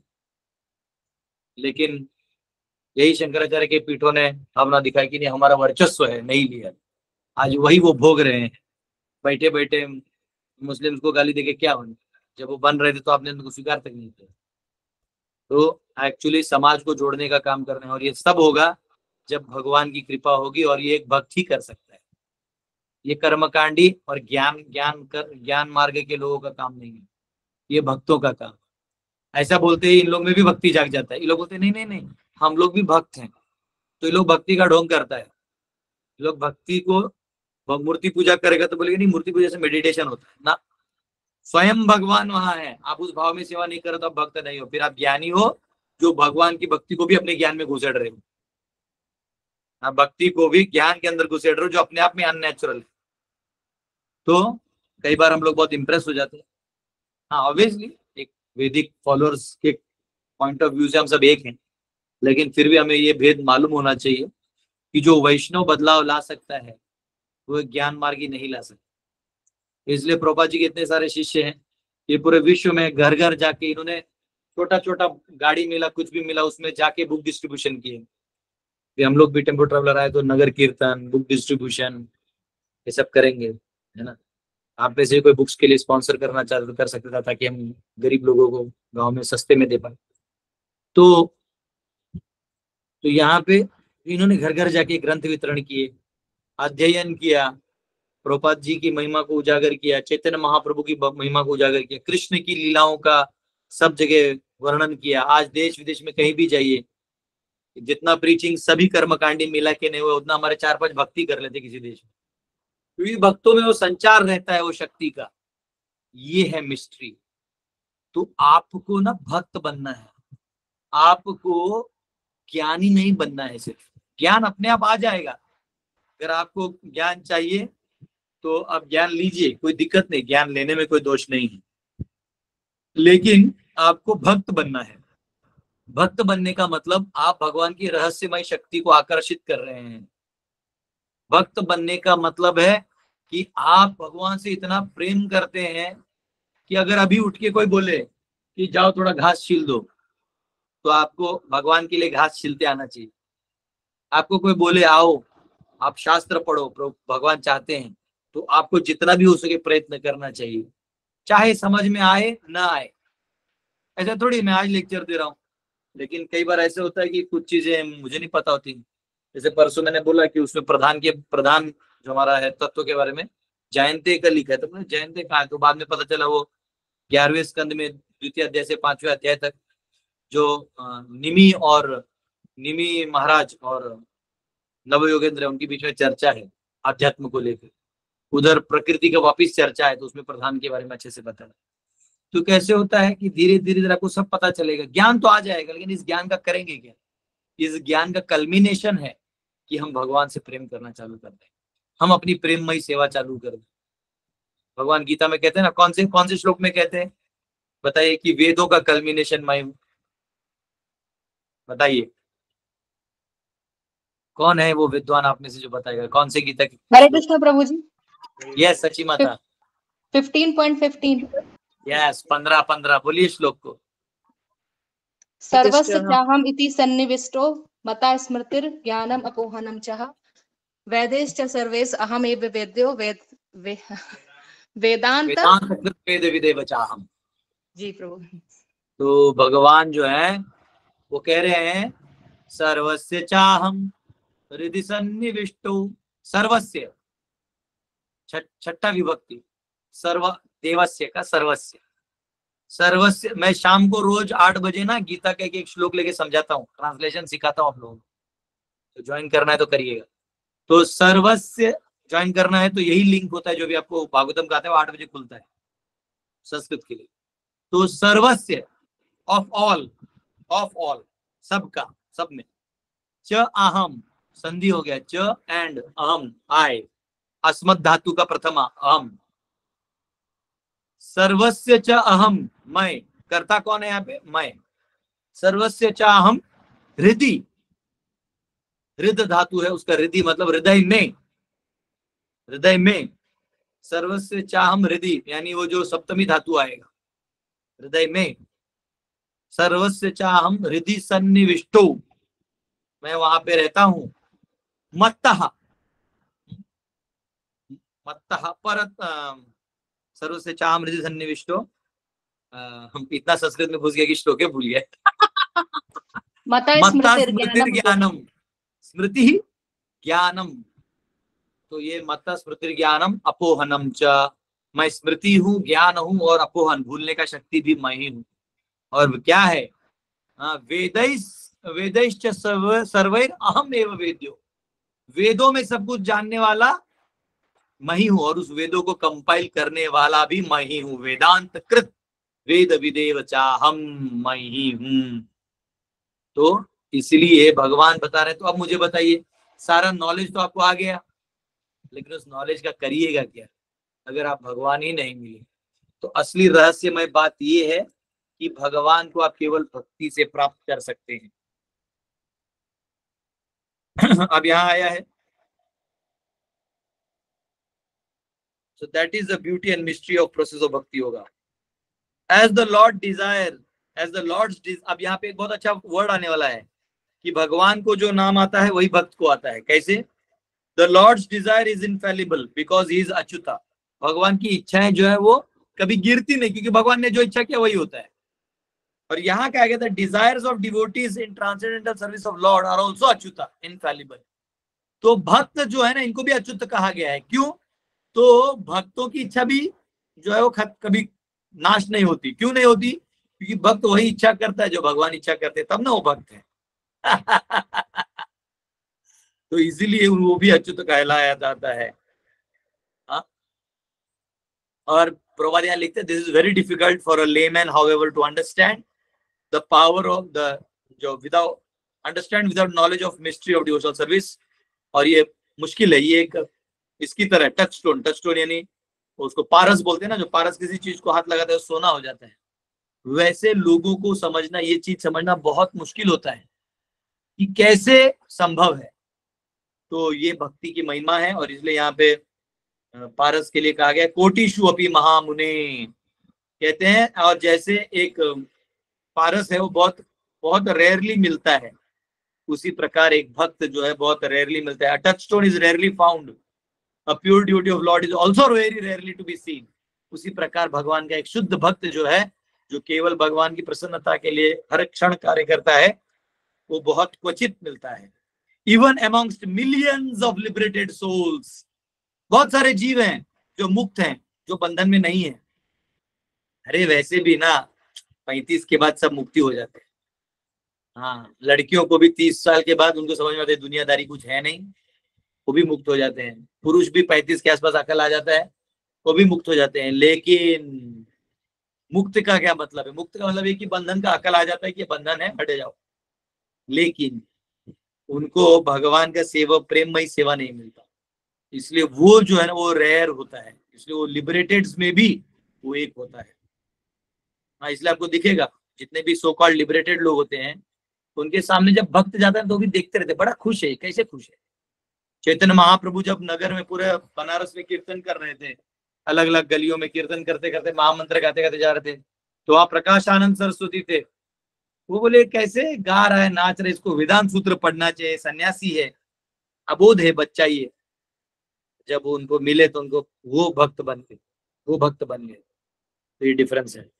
लेकिन यही शंकराचार्य के पीठों ने भावना दिखाई कि नहीं हमारा वर्चस्व है, नहीं लिया। आज वही वो भोग रहे हैं, बैठे बैठे मुस्लिम्स को गाली देके क्या होने, जब वो बन रहे थे तो आपने उनको स्वीकार तक नहीं किया। तो एक्चुअली समाज को जोड़ने का काम कर रहे हैं, और ये सब होगा जब भगवान की कृपा होगी, और ये एक भक्त ही कर सकता है। ये कर्मकांडी और ज्ञान ज्ञान कर ज्ञान मार्ग के लोगों का काम नहीं है, ये भक्तों का काम। ऐसा बोलते ही इन लोग में भी भक्ति जाग जाता है, ये लोग बोलते नहीं नहीं नहीं हम लोग भी भक्त हैं, तो ये लोग भक्ति का ढोंग करता है। लोग भक्ति को मूर्ति पूजा करेगा तो बोलेगा नहीं मूर्ति पूजा से मेडिटेशन होता है ना, स्वयं भगवान वहां है, आप उस भाव में सेवा नहीं करो तो आप भक्त नहीं हो, फिर आप ज्ञानी हो जो भगवान की भक्ति को भी अपने ज्ञान में घुसेड़ रहे हो, आप भक्ति को भी ज्ञान के अंदर घुसेड़ रहे हो जो अपने आप में अननेचुरल है। तो कई बार हम लोग बहुत इंप्रेस हो जाते हैं। हाँ ऑब्वियसली एक वैदिक फॉलोअर्स के पॉइंट ऑफ व्यू से हम सब एक हैं, लेकिन फिर भी हमें ये भेद मालूम होना चाहिए कि जो वैष्णव बदलाव ला सकता है वो ज्ञान मार्गी नहीं ला सकता। इसलिए प्रभुपाद जी के इतने सारे शिष्य हैं, ये पूरे विश्व में घर घर जाके इन्होंने छोटा छोटा गाड़ी मिला कुछ भी मिला उसमें जाके बुक डिस्ट्रीब्यूशन किए। हम लोग भी टेम्पो ट्रेवलर आए तो नगर कीर्तन, बुक डिस्ट्रीब्यूशन ये सब करेंगे, है ना। आप में से कोई बुक्स के लिए स्पॉन्सर करना चाहते तो कर सकते था, ताकि हम गरीब लोगों को गांव में सस्ते में दे पाए। तो तो यहाँ पे इन्होंने घर घर जाके ग्रंथ वितरण किए, अध्ययन किया, प्रभुपाद जी की महिमा को उजागर किया, चैतन्य महाप्रभु की महिमा को उजागर किया, कृष्ण की लीलाओं का सब जगह वर्णन किया। आज देश विदेश में कहीं भी जाइए, जितना प्रीचिंग सभी कर्मकांडी मिला के नहीं हुए उतना हमारे चार पांच भक्ति कर लेते किसी देश में, क्योंकि भक्तों में वो संचार रहता है वो शक्ति का। ये है मिस्ट्री। तो आपको ना भक्त बनना है, आपको ज्ञानी नहीं बनना है। सिर्फ ज्ञान अपने आप आ जाएगा, अगर आपको ज्ञान चाहिए तो आप ज्ञान लीजिए, कोई दिक्कत नहीं, ज्ञान लेने में कोई दोष नहीं है, लेकिन आपको भक्त बनना है। भक्त बनने का मतलब आप भगवान की रहस्यमय शक्ति को आकर्षित कर रहे हैं। भक्त बनने का मतलब है कि आप भगवान से इतना प्रेम करते हैं कि अगर अभी उठ के कोई बोले कि जाओ थोड़ा घास छील दो, तो आपको भगवान के लिए घास छीलते आना चाहिए। आपको कोई बोले आओ आप शास्त्र पढ़ो, भगवान चाहते हैं, तो आपको जितना भी हो सके प्रयत्न करना चाहिए, चाहे समझ में आए ना आए। ऐसा थोड़ी मैं आज लेक्चर दे रहा हूँ, लेकिन कई बार ऐसे होता है कि कुछ चीजें मुझे नहीं पता होती। जैसे परसों मैंने बोला कि उसमें प्रधान के प्रधान जो हमारा है तत्व के बारे में, जयंते का लिखा है, तो मैंने जयंते कहा, तो बाद में पता चला वो ग्यारहवें स्कंद में द्वितीय अध्याय से पांचवें अध्याय तक जो अ, निमि और निमि महाराज और नवयोगेंद्र उनके बीच में चर्चा है अध्यात्म को लेकर, उधर प्रकृति का वापिस चर्चा है, तो उसमें प्रधान के बारे में अच्छे से बताया। तो कैसे होता है कि धीरे धीरे धीरे आपको सब पता चलेगा, ज्ञान तो आ जाएगा, लेकिन इस ज्ञान का करेंगे क्या? इस ज्ञान का कल्मिनेशन है कि हम भगवान से प्रेम करना चालू कर दें, हम अपनी प्रेममयी सेवा चालू कर दें। भगवान गीता में कहते हैं ना, कौन से कौन से श्लोक में कहते हैं बताइए, कि वेदों का कल्मिनेशन मैं हूं। बताइए कौन है वो विद्वान आप में से जो बताएगा, कौन से गीता की? हरे कृष्ण प्रभु जी। यस सची माता, फिफ्टीन पॉइंट फिफ्टीन। यस पंद्रह पंद्रह बोलिए श्लोक को। सर्वस्य चाहम इति सन्निविष्टो मता स्मृतिर ज्ञानम अपोहनम चह वेदेश्च सर्वेश अहम एव वेद्यो वेद वे, वेदांत वेदांत कृत वेद विदेव चाहम। जी प्रभु। तो भगवान जो है वो कह रहे हैं सर्वस्य चाहम हृदि सन्निविष्टो, सर्वस्य छठा विभक्ति, सर्व देवस्य का सर्वस्य, सर्वस्य। मैं शाम को रोज आठ बजे ना गीता का एक एक श्लोक लेके समझाता हूँ, ट्रांसलेशन सिखाता हूँ आप लोगों को, तो ज्वाइन करना है तो करिएगा। तो सर्वस्य ज्वाइन करना है तो यही लिंक होता है जो भी आपको भागवतम का आता है, वो आठ बजे खुलता है संस्कृत के लिए। तो सर्वस्य ऑफ ऑल, ऑफ ऑल सबका, सब में, च अहम संधि हो गया, च एंड अहम आई, अस्मत् धातु का प्रथमा अहम, सर्वस्य च अहम मैं, कर्ता कौन है यहाँ पे? मैं। सर्वस्य च अहम हृदि, हृद धातु है उसका, हृदि मतलब हृदय में, हृदय में। सर्वस्य चाहम हृदि यानी वो जो सप्तमी धातु आएगा हृदय में। सर्वस्य चाहम हृदि सन्निविष्टो, मैं वहां पे रहता हूं। मत्तः, मत्तः परत, सर्वस्य चाहम हृदि सन्निविष्टो, हम इतना संस्कृत में घुस गए कि श्लोक भूल गए। मता स्मृति ज्ञानम, स्मृति ज्ञानम, तो ये मत स्मृति ज्ञानम अपोहनम च, मैं स्मृति हूँ, ज्ञान हूँ और अपोहन भूलने का शक्ति भी मैं ही हूँ। और क्या है? वेदैस वेदैश्च सर्व सर्वैर अहम एव वेद्यो, वेदों में सब कुछ जानने वाला मैं ही हूँ और उस वेदों को कंपाइल करने वाला भी मैं ही हूँ। वेदांत कृत वेद विदेव चाहम, मैं ही हूँ। तो इसलिए भगवान बता रहे, तो अब मुझे बताइए, सारा नॉलेज तो आपको आ गया, लेकिन उस नॉलेज का करिएगा क्या अगर आप भगवान ही नहीं मिले? तो असली रहस्यमय बात यह है कि भगवान को आप केवल भक्ति से प्राप्त कर सकते हैं। अब यहां आया है, so that is the beauty and mystery of process of bhakti yoga. As the Lord desire, as the Lord's desire, अब यहाँ पे एक बहुत अच्छा वर्ड आने वाला है कि भगवान को जो नाम आता है वही भक्त को आता है। कैसे? The Lord's desire is infallible because he is Achyuta. भगवान की इच्छाएं जो है वो कभी गिरती नहीं, क्योंकि भगवान ने जो इच्छा किया वही होता है। और यहाँ क्या कहता है? Desires of devotees in transcendental service of Lord are also Achyuta, infallible. तो भक्त जो है ना, इनको भी अच्युत कहा गया है। क्यों? तो भक्तों की इच्छा भी जो है वो कभी नाश नहीं होती। क्यों नहीं होती? क्योंकि भक्त वही इच्छा करता है जो भगवान इच्छा करते हैं, तब ना वो भक्त है। तो इसीलिए वो भी अच्युत कहलाया जाता है। हा? और प्रभुपाद यहाँ लिखते हैं, this is very difficult for a layman however to understand the power of the, जो without understand without knowledge of mystery of devotional service. और ये मुश्किल है, ये एक इसकी तरह टच स्टोन, टच स्टोन यानी उसको पारस बोलते हैं ना, जो पारस किसी चीज को हाथ लगाता है सोना हो जाता है। वैसे लोगों को समझना, ये चीज समझना बहुत मुश्किल होता है कि कैसे संभव है। तो ये भक्ति की महिमा है, और इसलिए यहाँ पे पारस के लिए कहा गया कोटिशु अपि महामुने कहते हैं। और जैसे एक पारस है वो बहुत बहुत रेयरली मिलता है, उसी प्रकार एक भक्त जो है बहुत रेयरली मिलता है। Touchstone is rarely found, a pure duty of Lord is also very rarely to be seen. उसी प्रकार भगवान का एक शुद्ध भक्त जो है, जो केवल भगवान की प्रसन्नता के लिए हर क्षण कार्य करता है, वो बहुत क्वचित मिलता है। Even amongst millions of liberated souls, बहुत सारे जीव हैं जो मुक्त हैं, जो बंधन में नहीं है। अरे वैसे भी ना पैंतीस के बाद सब मुक्ति हो जाते हैं। हाँ, लड़कियों को भी तीस साल के बाद उनको समझ में आता है दुनियादारी कुछ है नहीं, वो भी मुक्त हो जाते हैं। पुरुष भी पैंतीस के आसपास अकल आ जाता है, वो भी मुक्त हो जाते हैं। लेकिन मुक्त का क्या मतलब है? मुक्त का मतलब है कि बंधन का अकल आ जाता है कि बंधन है, हटे जाओ। लेकिन उनको भगवान का सेवा, प्रेममय सेवा नहीं मिलता, इसलिए वो जो है ना वो रेयर होता है, इसलिए वो लिबरेटेड्स में भी वो एक होता है। हाँ, इसलिए आपको दिखेगा जितने भी सो कॉल्ड लिबरेटेड लोग होते हैं, उनके सामने जब भक्त जाता है तो भी देखते रहते, बड़ा खुश है, कैसे खुश है। चैतन्य महाप्रभु जब नगर में पूरे बनारस में कीर्तन कर रहे थे, अलग अलग गलियों में कीर्तन करते करते महामंत्र गाते गाते जा रहे थे, तो वहां प्रकाश आनंद सरस्वती थे। वो बोले कैसे गा रहा है, नाच रहे, इसको वेदांत सूत्र पढ़ना चाहिए, सन्यासी है, अबोध है, बच्चा ही है। जब वो उनको मिले तो उनको वो भक्त बन गए, वो भक्त बन गए। तो ये डिफरेंस है।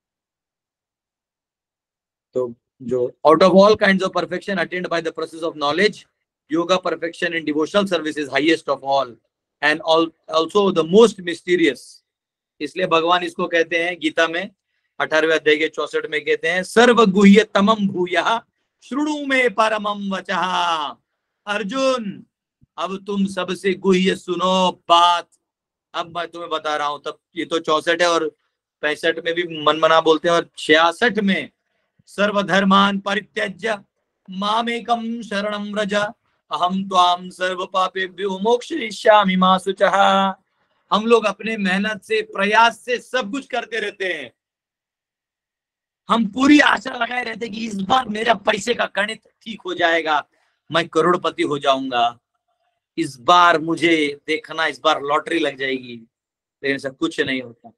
तो जो out of all kinds of perfection attend by the process of knowledge, yoga perfection in devotional service is highest of all and also the most mysterious. इसलिए भगवान इसको कहते हैं गीता में अठारहवें अध्याय के चौसठ में कहते हैं सर्व गुह्य तमम भूयः शृणु में परमम वचः। अर्जुन, अब तुम सबसे गुह्य सुनो बात। अब मैं तुम्हें बता रहा हूं, तब ये तो चौसठ है और पैंसठ में भी मनमना बोलते हैं, और छियासठ में सर्वधर्मान परित्यज्य मामेकम शरणं व्रज अहम त्वाम सर्व पापेभ्यो मोक्षयिष्यामि मा शुचः। हम लोग अपने मेहनत से, प्रयास से सब कुछ करते रहते हैं। हम पूरी आशा लगाए रहते हैं कि इस बार मेरा पैसे का गणित ठीक हो जाएगा, मैं करोड़पति हो जाऊंगा, इस बार मुझे देखना, इस बार लॉटरी लग जाएगी। लेकिन सब कुछ नहीं होता।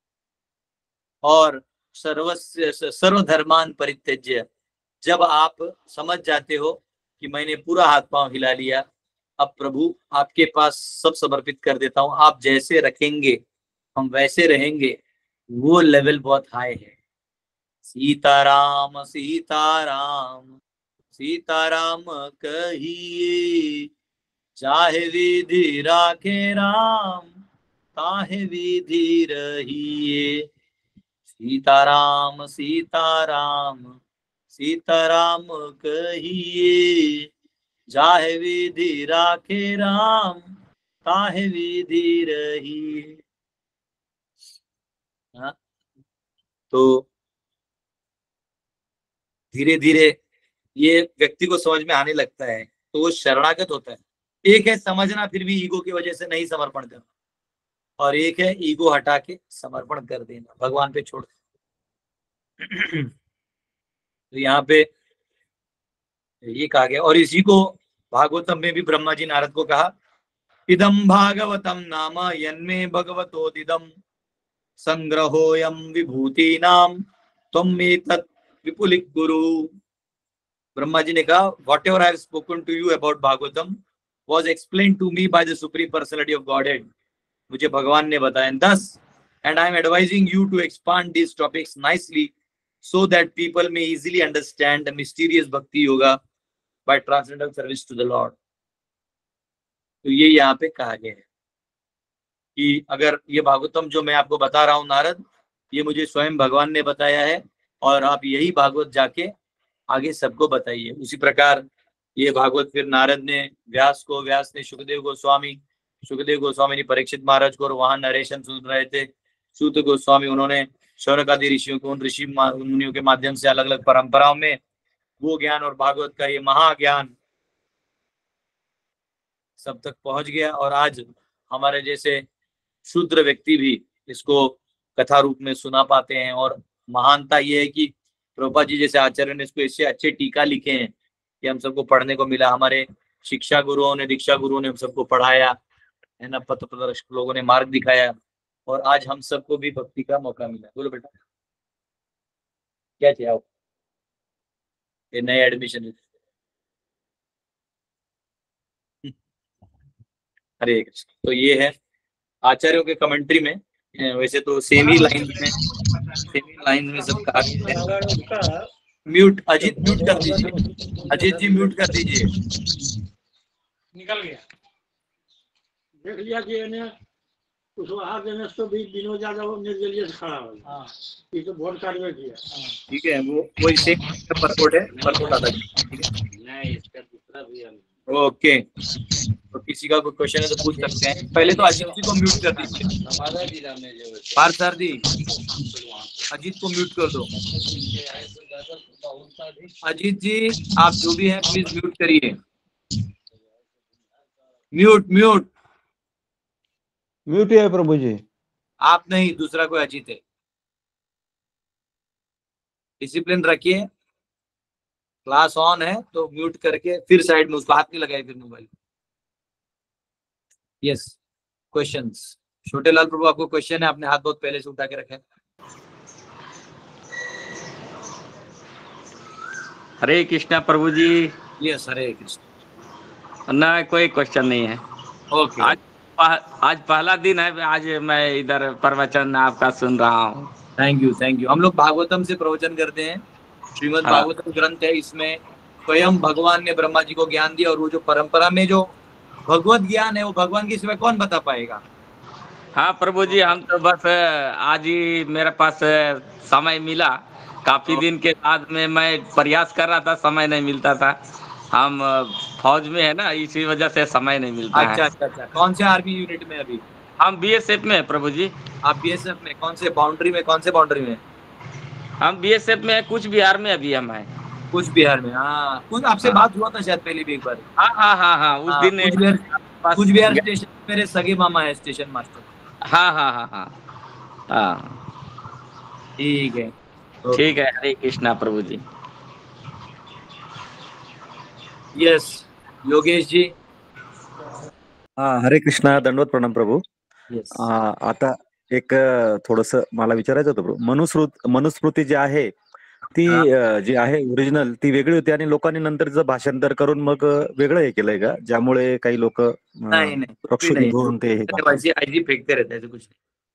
और सर्वस्य सर्वधर्मान परित्यज्य, जब आप समझ जाते हो कि मैंने पूरा हाथ पांव हिला लिया, अब प्रभु आपके पास सब समर्पित कर देता हूं, आप जैसे रखेंगे हम वैसे रहेंगे, वो लेवल बहुत हाई है। सीताराम सीताराम सीताराम कहिए, चाहे विधि राखे राम ताहे विधि रहिए। सीताराम सीताराम सीताराम कहिए, चाहे विधि राखे राम ताहे विधि रहिए। हाँ, तो धीरे धीरे ये व्यक्ति को समझ में आने लगता है, तो वो शरणागत होता है। एक है समझना फिर भी ईगो की वजह से नहीं समर्पण करना, और एक है ईगो हटा के समर्पण कर देना, भगवान पे छोड़ देना। तो यहाँ पे ये कहा गया, और इसी को भागवतम में भी ब्रह्मा जी नारद को कहा, इदम भागवतम नाम यन्मे भगवतोदिदम संग्रहोयम विभूति नाम त्वम एतत् विपुलिक गुरु। ब्रह्मा जी ने कहा, whatever I have spoken to you about Bhagavatam was explained to me by the supreme personality of Godhead. मुझे भगवान ने बताया, thus and I am advising you to expand these topics nicely so that people may easily understand the mysterious bhakti yoga by transcendental service to the Lord. तो ये यहाँ पे कहा गया है कि अगर ये भागवतम जो मैं आपको बता रहा हूँ नारद, ये मुझे स्वयं भगवान ने बताया है, और आप यही भागवत जाके आगे सबको बताइए। उसी प्रकार ये भागवत फिर नारद ने व्यास को, व्यास ने सुखदेव गोस्वामी, सुखदेव गोस्वामी ने परीक्षित महाराज को, और वहां नरेशन सुन रहे थे सूत गोस्वामी, उन्होंने शौनक आदि ऋषियों को, उन ऋषि मुनियों के माध्यम से अलग अलग परंपराओं में वो ज्ञान और भागवत का ये महाज्ञान सब तक पहुंच गया। और आज हमारे जैसे शूद्र व्यक्ति भी इसको कथा रूप में सुना पाते हैं। और महानता ये है कि प्रभुपाद जी जैसे आचार्य ने इसको इससे अच्छे टीका लिखे हैं कि हम सबको पढ़ने को मिला। हमारे शिक्षा गुरुओं ने, दीक्षा गुरुओं ने हम सबको पढ़ाया है ना, पथ प्रदर्शक लोगों ने मार्ग दिखाया, और आज हम सबको भी भक्ति का मौका मिला। बोलो बेटा क्या चाहिए, आओ, ये नए एडमिशन है। हरे कृष्ण। तो ये है आचार्यों के कमेंट्री में, वैसे तो सेम ही लाइन में सेम ही लाइन में सब कहा गया है। म्यूट अजीत, म्यूट कर दीजिए, अजीत जी म्यूट कर दीजिए। निकल गया, देख लिया कि उसको हाथ देने से तो भी दिनों ज्यादा वो निर्दलीय से खड़ा हो हाँ ये तो बहुत कार्य किया ठीक है, वो वही सेम परपोर्ट है, परपोर्ट आता है। ठीक है, नहीं इसका दूसरा भी है। ओके, तो किसी का कोई क्वेश्चन है तो पूछ सकते हैं। पहले तो अजीत जी को म्यूट कर दीजिए। हमारा जिला में जो है पार्थ सर जी, अजीत को म्यूट कर दो। अजीत जी, आप जो भी हैं प्लीज म्यूट करिए। म्यूट म्यूट म्यूट है प्रभु जी। आप नहीं, दूसरा कोई अजीत है। डिसिप्लिन रखिए, क्लास ऑन है तो म्यूट करके फिर साइड में, उसको हाथ नहीं लगाए फिर मोबाइल। Yes, questions. छोटे लाल प्रभु, आपको क्वेश्चन है? आपने हाथ बहुत पहले से उठा के रखा है। हरे कृष्णा प्रभु जी। यस, हरे कृष्ण। ना कोई क्वेश्चन नहीं है। ओके, आज आज पहला दिन है, आज मैं इधर प्रवचन आपका सुन रहा हूँ। Thank you thank you. हम लोग भागवतम से प्रवचन करते हैं। श्रीमद् हाँ। भागवतम ग्रंथ है, इसमें स्वयं भगवान ने ब्रह्मा जी को ज्ञान दिया, और वो जो परंपरा में जो भगवत ज्ञान है वो भगवान के सिवा कौन बता पाएगा। हाँ प्रभु जी, हम तो बस आज ही मेरे पास समय मिला। काफी दिन के बाद में मैं प्रयास कर रहा था, समय नहीं मिलता था। हम फौज में है ना, इसी वजह से समय नहीं मिलता अच्छा है। अच्छा अच्छा, कौन से आर्मी यूनिट में अभी? हम बीएसएफ में है प्रभु जी। आप बीएसएफ में कौन से बाउंड्री में, कौन से बाउंड्री में? हम बीएसएफ में कुछ बिहार में अभी हम है। कुछ बिहार में, हाँ। कुछ आपसे हाँ। बात हुआ था शायद पहले भी एक बार। हाँ हाँ हाँ हाँ उस हाँ, दिन कुछ बिहार, कुछ बिहार स्टेशन मेरे सगे मामा है, स्टेशन मास्टर। हाँ हाँ हाँ हाँ हाँ ठीक है ठीक है। हरे कृष्णा प्रभु जी। यस, योगेश जी। हा, हरे कृष्णा, दंडवत प्रणाम प्रभू। यस, आ, आता एक थोडस मला विचारायचं होतं प्रभू। मनुस्मृत मनुस्मृती जी आहे ती अ, जी आहे ओरिजिनल ती वेगळी होती आणि लोकांनी नंतरचं भाषांतर करून मग वेगळं हे केलंय का, ज्यामुळे काही लोक नहीं नहीं, कुछ भी प्रक्षुब्ध नहीं। होऊन ते हे करतात? ऐसे ऐसे फेंकते रहते हैं, ऐसे कुछ नहीं,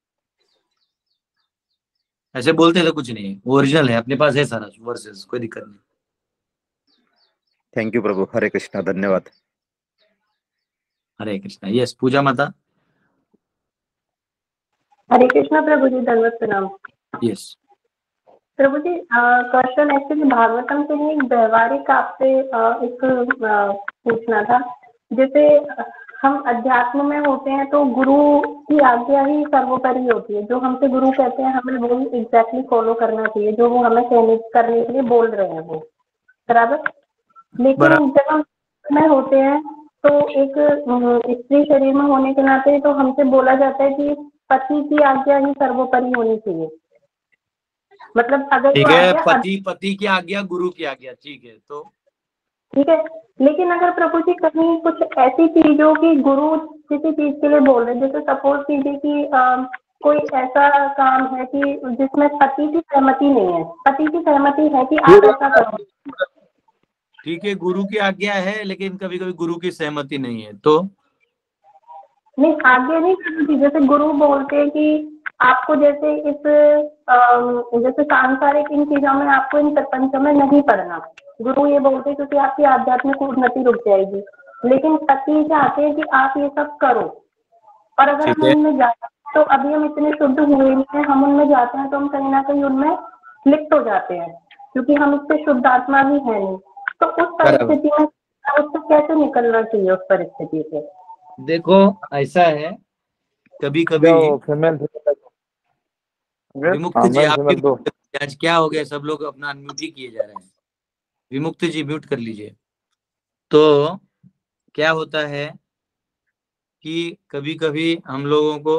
ऐसे बोलते तो कुछ नहीं। ओरिजिनल है, अपने पास है सारा वर्सेस, कोई दिक्कत नहीं। थँक्यू प्रभू। हरे कृष्णा, धन्यवाद। हरे कृष्णा। यस, पूजा माता। हरे कृष्णा प्रभु जी, दंडवत प्रणाम। यस प्रभु जी, क्वेश्चन एक्चुअली भागवतम से ही व्यवहारिक आपसे अ, एक अ, पूछना था। जैसे हम अध्यात्म में होते हैं तो गुरु की आज्ञा ही सर्वोपरि होती है। जो हमसे गुरु कहते हैं हमें वो एग्जैक्टली फॉलो करना चाहिए, जो वो हमें कहने करने के लिए बोल रहे हैं वो, बराबर। लेकिन जब हम में होते हैं तो एक अ, स्त्री शरीर में होने के नाते तो हमसे बोला जाता है कि पति की आज्ञा ही सर्वोपरि होनी चाहिए। मतलब अगर ठीक वो है, आज्ञा पति पति की आज्ञा, गुरु की आज्ञा, ठीक है। तो ठीक है, लेकिन अगर प्रभु जी कहीं कुछ ऐसी चीज हो कि गुरु किसी चीज के लिए बोल रहे हैं, जैसे सपोज कीजिए कि अ, कोई ऐसा काम है कि जिसमें पति की सहमति नहीं है, पति की सहमति है कि आप ऐसा करो, ठीक है, गुरु की आज्ञा है लेकिन कभी कभी गुरु की सहमति नहीं है, तो नहीं आगे नहीं प्रभु जी। जैसे गुरु बोलते हैं कि आपको जैसे इस अ, जैसे सांसारिक इन चीजों में आपको इन प्रपंचों में नहीं पड़ना, गुरु ये बोलते हैं क्योंकि आपकी आध्यात्मिक उन्नति रुक जाएगी। लेकिन पति चाहते हैं कि आप ये सब करो, और अगर हम उनमें जाते हैं तो अभी हम इतने शुद्ध हुए नहीं हैं, हम उनमें जाते हैं तो हम कहीं ना कहीं उनमें लिप्त हो जाते हैं, क्योंकि हम इससे शुद्ध आत्मा भी है नहीं। तो उस परिस्थिति में उससे कैसे निकलना चाहिए उस परिस्थिति से? देखो ऐसा है, कभी कभी विमुक्त जी, आप भी- आज क्या हो गया, सब लोग अपना अनम्यूट ही किए जा रहे हैं। विमुक्त जी म्यूट कर लीजिए। तो क्या होता है कि कभी कभी हम लोगों को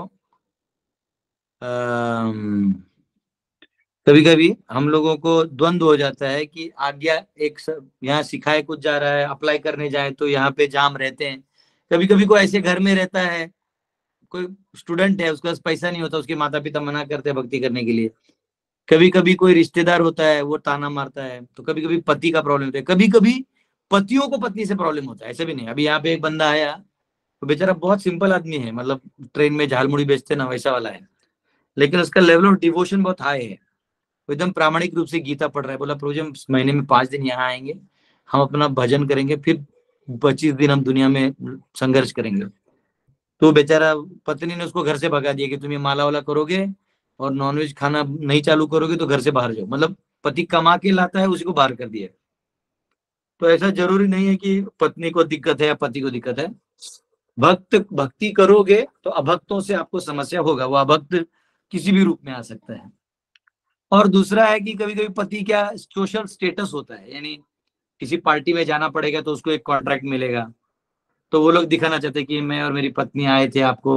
कभी कभी हम लोगों को द्वंद्व हो जाता है कि आज्ञा एक यहाँ सिखाए कुछ जा रहा है, अप्लाई करने जाए तो यहाँ पे जाम रहते हैं। कभी कभी कोई ऐसे घर में रहता है, कोई स्टूडेंट है, उसके पास पैसा नहीं होता, उसके माता पिता मना करते हैं भक्ति करने के लिए। कभी कभी कोई रिश्तेदार होता है, वो ताना मारता है। तो कभी कभी पति का प्रॉब्लम होता है, कभी कभी पतियों को पत्नी से प्रॉब्लम होता है। ऐसे भी नहीं, अभी यहाँ पे एक बंदा आया तो बेचारा बहुत सिंपल आदमी है, मतलब ट्रेन में झालमुड़ी बेचते ना वैसा वाला है, लेकिन उसका लेवल ऑफ डिवोशन बहुत हाई है। वो एकदम प्रामाणिक रूप से गीता पढ़ रहा है। बोला प्रभु जी हम महीने में पांच दिन यहाँ आएंगे, हम अपना भजन करेंगे, फिर पच्चीस दिन हम दुनिया में संघर्ष करेंगे। तो बेचारा पत्नी ने उसको घर से भगा दिया कि तुम ये माला वाला करोगे और नॉनवेज खाना नहीं चालू करोगे तो घर से बाहर जाओ। मतलब पति कमा के लाता है, उसी को बाहर कर दिया। तो ऐसा जरूरी नहीं है कि पत्नी को दिक्कत है या पति को दिक्कत है। भक्त भक्ति करोगे तो अभक्तों से आपको समस्या होगा, वो अभक्त किसी भी रूप में आ सकता है। और दूसरा है कि कभी कभी पति क्या सोशल स्टेटस होता है, यानी किसी पार्टी में जाना पड़ेगा तो उसको एक कॉन्ट्रैक्ट मिलेगा, तो वो लोग दिखाना चाहते हैं कि मैं और मेरी पत्नी आए थे, आपको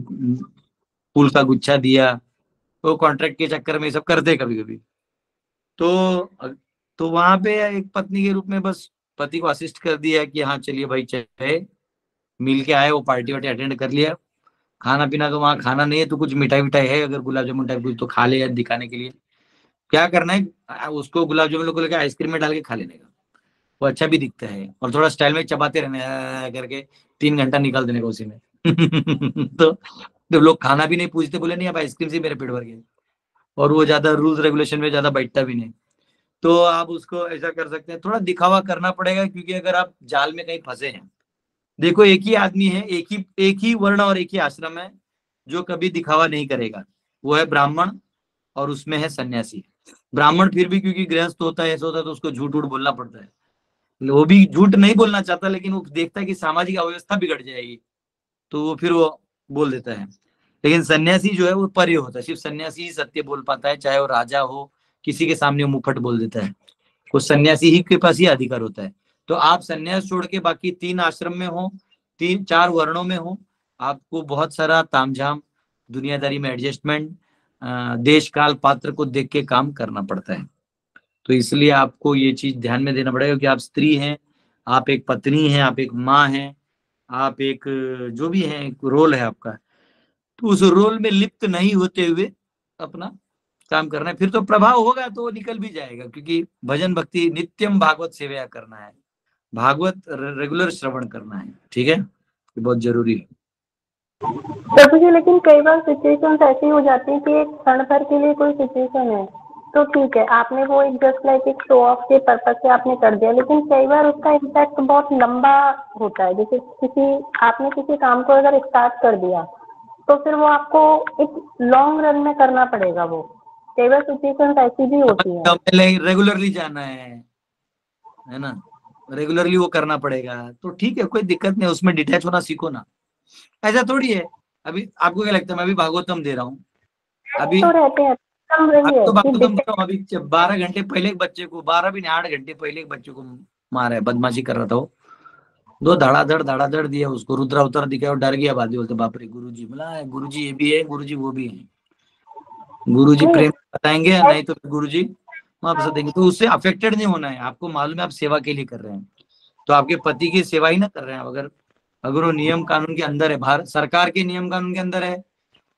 फूल का गुच्छा दिया। तो कॉन्ट्रैक्ट के चक्कर में ये सब करते हैं कभी कभी। तो तो वहां पे एक पत्नी के रूप में बस पति को असिस्ट कर दिया कि हाँ चलिए भाई चले, मिल के आए, वो पार्टी वार्टी अटेंड कर लिया। खाना पीना तो वहाँ खाना नहीं है, तो कुछ मिठाई विठाई है, अगर गुलाब जामुन टाइप कुछ तो खा ले दिखाने के लिए। क्या करना है, उसको गुलाब जामुन को लेकर आइसक्रीम में डाल के खा लेने का, वो अच्छा भी दिखता है। और थोड़ा स्टाइल में चबाते रहने करके तीन घंटा निकाल देने का उसी में। तो जब लोग खाना भी नहीं पूछते, बोले नहीं अब आइसक्रीम से मेरे पेट भर गए, और वो ज्यादा रूल्स रेगुलेशन में ज्यादा बैठता भी नहीं। तो आप उसको ऐसा कर सकते हैं, थोड़ा दिखावा करना पड़ेगा, क्योंकि अगर आप जाल में कहीं फंसे हैं, देखो एक ही आदमी है, एक ही एक ही वर्ण और एक ही आश्रम है जो कभी दिखावा नहीं करेगा, वो है ब्राह्मण और उसमें है सन्यासी। ब्राह्मण फिर भी क्योंकि गृहस्थ होता है, ऐसा होता है, तो उसको झूठ उठ बोलना पड़ता है। वो भी झूठ नहीं बोलना चाहता, लेकिन वो देखता है कि सामाजिक अव्यवस्था बिगड़ जाएगी, तो वो फिर वो बोल देता है। लेकिन सन्यासी जो है वो परे होता है, सिर्फ सन्यासी ही सत्य बोल पाता है, चाहे वो राजा हो, किसी के सामने वो मुफट बोल देता है। वो सन्यासी ही के पास ही अधिकार होता है। तो आप सन्यास छोड़ के बाकी तीन आश्रम में हो, तीन चार वर्णों में हो, आपको बहुत सारा तामझाम, दुनियादारी में एडजस्टमेंट, देश काल पात्र को देख के काम करना पड़ता है। तो इसलिए आपको ये चीज ध्यान में देना पड़ेगा कि आप स्त्री हैं, आप एक पत्नी हैं, आप एक माँ हैं, आप एक जो भी है, एक रोल है आपका, तो उस रोल में लिप्त नहीं होते हुए अपना काम करना है। फिर तो प्रभाव होगा तो वो निकल भी जाएगा, क्योंकि भजन भक्ति नित्यम भागवत सेवा करना है, भागवत रेगुलर श्रवण करना है। ठीक है, ये बहुत जरूरी है। प्रभु जी, लेकिन कई बार सिचुएशन ऐसी हो जाती है कि एक क्षण भर के लिए कोई सिचुएशन है तो ठीक है, आपने वो एक जस्ट लाइक एक शो ऑफ के पर्पज से आपने कर दिया, लेकिन कई बार उसका इम्पैक्ट बहुत लंबा होता है। जैसे किसी आपने किसी काम को अगर स्टार्ट कर दिया तो फिर वो आपको एक लॉन्ग रन में करना पड़ेगा। वो कई बार सिचुएशन ऐसी भी होती है। रेगुलरली जाना है है ना, रेगुलरली वो करना पड़ेगा, तो ठीक है, कोई दिक्कत नहीं, उसमें डिटैच होना सीखो ना। ऐसा थोड़ी है, अभी आपको क्या लगता है मैं अभी भागवतम दे रहा हूँ, अभी तो रहते हैं तो भागवतम दे रहा हूँ, अभी बारह घंटे पहले एक बच्चे को, बारह भी नहीं आठ घंटे पहले एक बच्चे को मारा है, बदमाशी कर रहा था वो, दो धड़ाधड़ धड़ाधड़ दिया उसको, रुद्र अवतार दिखाया और डर गया। बाद बोलते बाप रे गुरुजी, बोला गुरुजी ये भी है, गुरुजी वो भी है, गुरुजी प्रेम बताएंगे या नहीं तो गुरुजी वापस देंगे। तो उससे अफेक्टेड नहीं होना है, आपको मालूम है आप सेवा के लिए कर रहे हैं, तो आपके पति की सेवा ही ना कर रहे हैं। अगर अगर वो नियम कानून के अंदर है, भारत सरकार के नियम कानून के अंदर है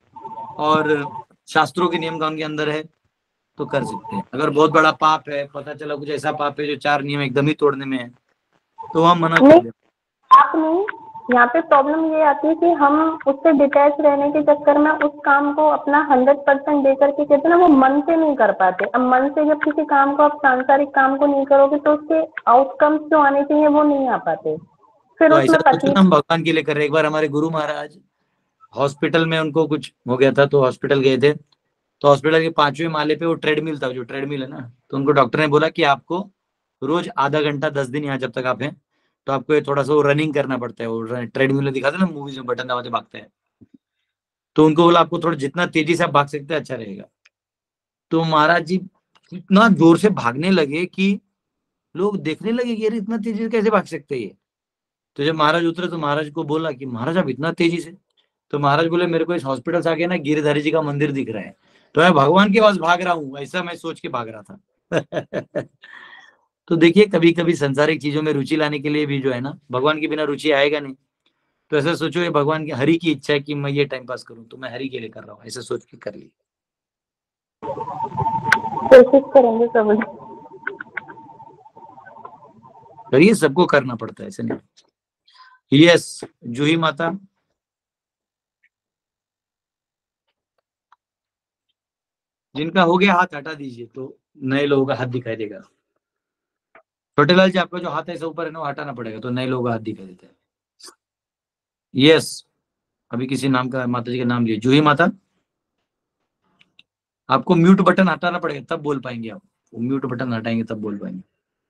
और शास्त्रों के नियम कानून के अंदर है तो कर सकते हैं। अगर बहुत बड़ा पाप है, पता चला कुछ ऐसा पाप है जो चार नियम एकदम ही तोड़ने में है, तो हम मना कर दें। आप नहीं, यहाँ पे प्रॉब्लम ये आती है कि हम उससे डिटैच रहने के चक्कर में उस काम को अपना हंड्रेड परसेंट दे करके कहते हैं ना, वो मन से नहीं कर पाते। अब मन से जब किसी काम को, आप सांसारिक काम को नहीं करोगे तो उसके आउटकम्स जो आने चाहिए वो नहीं आ पाते। फिर तो उसमें ऐसा कुछ हम भगवान के लिए कर रहे हैं। एक बार हमारे गुरु महाराज हॉस्पिटल में, उनको कुछ हो गया था तो हॉस्पिटल गए थे, तो हॉस्पिटल के पांचवें माले पे वो ट्रेडमिल था, जो ट्रेडमिल है ना, तो उनको डॉक्टर ने बोला कि आपको रोज आधा घंटा दस दिन यहाँ जब तक आप हैं तो आपको ये थोड़ा सा वो रनिंग करना पड़ता है। वो ट्रेडमिल में दिखाते ना मूवीज में, बटन दबाते भागते हैं, तो उनको बोला आपको थोड़ा जितना तेजी से आप भाग सकते हैं अच्छा रहेगा। तो महाराज जी इतना जोर से भागने लगे कि लोग देखने लगे कि यार इतना तेजी से कैसे भाग सकते हैं ये। तो जब महाराज उतरे तो महाराज को बोला कि महाराज आप इतना तेजी से, तो महाराज बोले मेरे को इस हॉस्पिटल से आके ना गिरधारी जी का मंदिर दिख रहा है, तो मैं भगवान के पास भाग रहा हूँ, ऐसा मैं सोच के भाग रहा था। तो देखिए कभी कभी संसारिक चीजों में रुचि लाने के लिए भी जो है ना, भगवान के बिना रुचि आएगा नहीं। तो ऐसा सोचो ये भगवान की हरि की इच्छा है कि मैं ये टाइम पास करूं, तो मैं हरि के लिए कर रहा हूँ, ऐसा सोच के कर ली। कोशिश करेंगे सब करिए, सबको करना पड़ता है, ऐसे नहीं। यस जूही माता, जिनका हो गया हाथ हटा दीजिए तो नए लोगों का हाथ दिखाई देगा। छोटे लाल जी आपका जो हाथ ऐसे ऊपर है ना, हटाना पड़ेगा तो नए लोगों का हाथ दिखाई देता है। यस अभी किसी नाम का माता जी का नाम लिया, जूही माता। आपको म्यूट बटन हटाना पड़ेगा तब बोल पाएंगे आप, म्यूट बटन हटाएंगे तब बोल पाएंगे।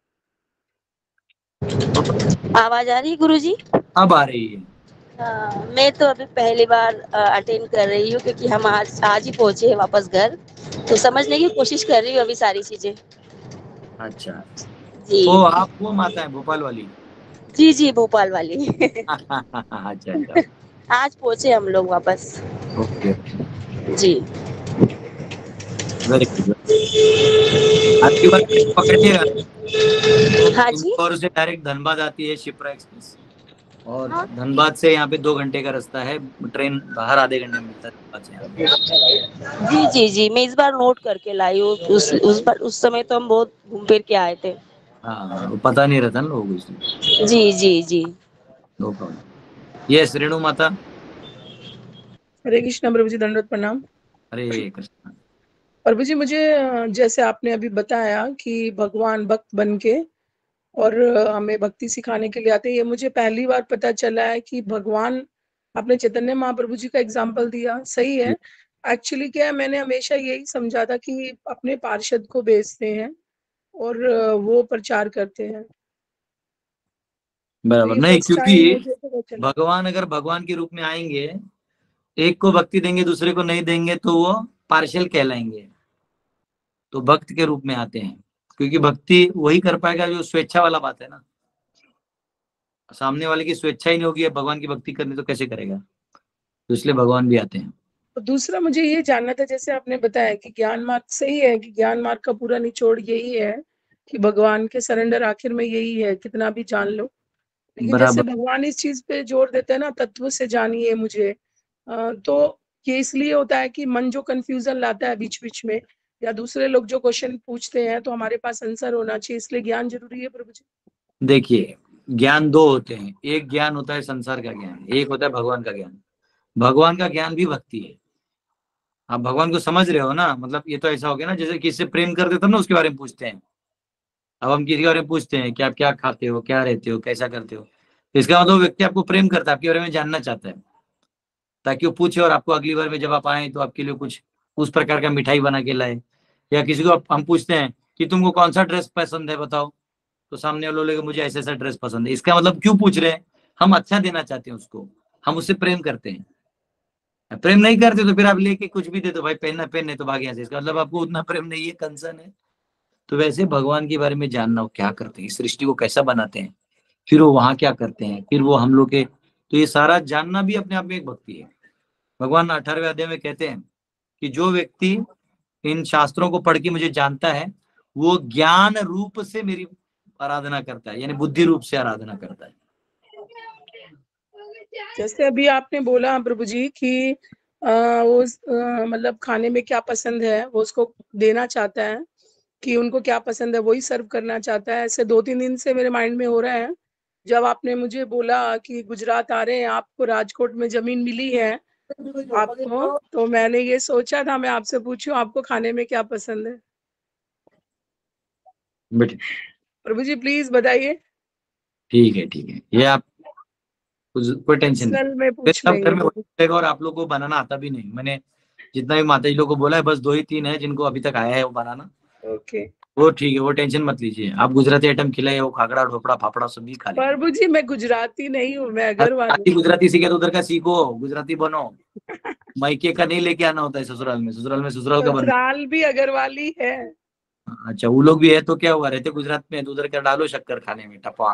आवाज आ रही है गुरुजी? अब आ रही है। हाँ, मैं तो अभी पहली बार अटेंड कर रही हूँ क्योंकि हम आज आज ही पहुंचे हैं वापस घर, तो समझने की कोशिश कर रही हूँ अभी सारी चीजें। अच्छा जी तो आप वो माता है भोपाल वाली? जी जी भोपाल वाली। अच्छा अच्छा, आज पहुंचे हम लोग वापस। ओके जी वेरी गुड। आपकी बात पकड़िएगा, हाँ जी इंदौर से डायरेक्ट धनबाद आती है शिप्रा एक्सप्रेस, और हाँ धनबाद से यहाँ पे दो घंटे का रास्ता है, ट्रेन बाहर आधे घंटे में मिलता है धनबाद से यहाँ पे। जी जी जी मैं इस बार नोट करके लाई हूँ। उस उस बार उस समय तो हम बहुत घूम फिर के आए थे। हाँ वो पता नहीं रहता ना लोगों को इसलिए। जी जी जी no problem. Yes Renu Mata. Hare Krishna Prabhu ji, दंडवत प्रणाम। हरे कृष्णा। प्रभु जी मुझे अ, जैसे आपने अभी बताया कि भगवान भक्त बन के और अ, हमें भक्ति सिखाने के लिए आते हैं, ये मुझे पहली बार पता चला है कि भगवान, आपने चैतन्य महाप्रभु जी का एग्जाम्पल दिया, सही है। एक्चुअली क्या है, मैंने हमेशा यही समझा था कि अपने पार्षद को भेजते हैं और अ, वो प्रचार करते हैं। तो बराबर ये नहीं, फर्स्ट टाइम क्योंकि मुझे पता चला। भगवान अगर भगवान के रूप में आएंगे, एक को भक्ति देंगे दूसरे को नहीं देंगे तो वो पार्शियल कहलाएंगे। तो भक्त के रूप में आते हैं, क्योंकि भक्ति वही कर पाएगा जो स्वेच्छा वाला बात है ना। सामने वाले की स्वेच्छा ही नहीं होगी भगवान की भक्ति करनी तो कैसे करेगा, तो इसलिए भगवान भी आते हैं। तो दूसरा मुझे ये जानना था, जैसे आपने बताया कि ज्ञान मार्ग सही है, कि ज्ञान मार्ग का पूरा निचोड़ यही है कि भगवान के सरेंडर आखिर में यही है, कितना भी जान लो। लेकिन जैसे बराबर। भगवान इस चीज पे जोर देते हैं ना, तत्व से जानिए मुझे, अ, तो ये इसलिए होता है कि मन जो कंफ्यूजन लाता है बीच बीच में, या दूसरे लोग जो क्वेश्चन पूछते हैं तो हमारे पास आंसर होना चाहिए, इसलिए ज्ञान जरूरी है प्रभु जी। देखिए ज्ञान दो होते हैं, एक ज्ञान होता है संसार का ज्ञान, एक होता है भगवान का ज्ञान। भगवान का ज्ञान भी भक्ति है। आप भगवान को समझ रहे हो ना, मतलब ये तो ऐसा हो गया ना जैसे किसी से प्रेम करते तब ना उसके बारे में पूछते हैं। अब हम किसी के बारे में पूछते हैं कि आप क्या खाते हो, क्या रहते हो, कैसा करते हो, तो इसका मतलब व्यक्ति आपको प्रेम करता है, आपके बारे में जानना चाहता है, ताकि वो पूछे और आपको अगली बार में जब आप आए तो आपके लिए कुछ उस प्रकार का मिठाई बना के लाए। या किसी को हम पूछते हैं कि तुमको कौन सा ड्रेस पसंद है बताओ, तो सामने वाले लोग मुझे ऐसा ऐसा ड्रेस पसंद है। इसका मतलब क्यों पूछ रहे हैं, हम अच्छा देना चाहते हैं उसको, हम उससे प्रेम करते हैं। प्रेम नहीं करते तो फिर आप लेके कुछ भी दे दो, भाई पहनना पहनने तो भाग यहाँ से, इसका मतलब आपको उतना प्रेम नहीं है, कंसर्न है। तो वैसे भगवान के बारे में जानना, वो क्या करते हैं, इस सृष्टि को कैसा बनाते हैं, फिर वो वहां क्या करते हैं, फिर वो हम लोग के, तो ये सारा जानना भी अपने आप में एक भक्ति है। भगवान अठारहवें अध्याय में कहते हैं कि जो व्यक्ति इन शास्त्रों को पढ़ के मुझे जानता है वो ज्ञान रूप से मेरी आराधना करता है, यानी बुद्धि रूप से आराधना करता है। जैसे अभी आपने बोला प्रभु जी कि आ, वो आ, मतलब खाने में क्या पसंद है वो उसको देना चाहता है, कि उनको क्या पसंद है वही सर्व करना चाहता है। ऐसे दो तीन दिन से मेरे माइंड में हो रहा है। जब आपने मुझे बोला कि गुजरात आ रहे हैं, आपको राजकोट में जमीन मिली है आपको, तो मैंने ये सोचा था मैं आपसे पूछूं आपको खाने में क्या पसंद है। बेटे प्रभु जी प्लीज बताइए। ठीक है ठीक है, ये आप कोई टेंशन नहीं, पर्सनल में पूछ सब घर लेंगे में प्रभु। होगा। और आप लोग को बनाना आता भी नहीं, मैंने जितना भी माता जी लोग को बोला है बस दो ही तीन है जिनको अभी तक आया है वो बनाना। ओके वो ठीक है, वो टेंशन मत लीजिए। आप गुजराती आइटम खिलाए, वो खाकड़ा ढोपड़ा फाफड़ा सब भी खा लेंगे। प्रभु जी मैं गुजराती नहीं हूँ, मैं अगरवाली हूँ। गुजराती सीखे तो उधर का सीखो, गुजराती बनो। मायके का नहीं लेके आना होता है ससुराल में, ससुराल में ससुराल का बनो। ससुराल भी अगरवाली है। अच्छा वो लोग भी है तो क्या हुआ, रहते गुजरात में तो उधर का डालो शक्कर खाने में टपा।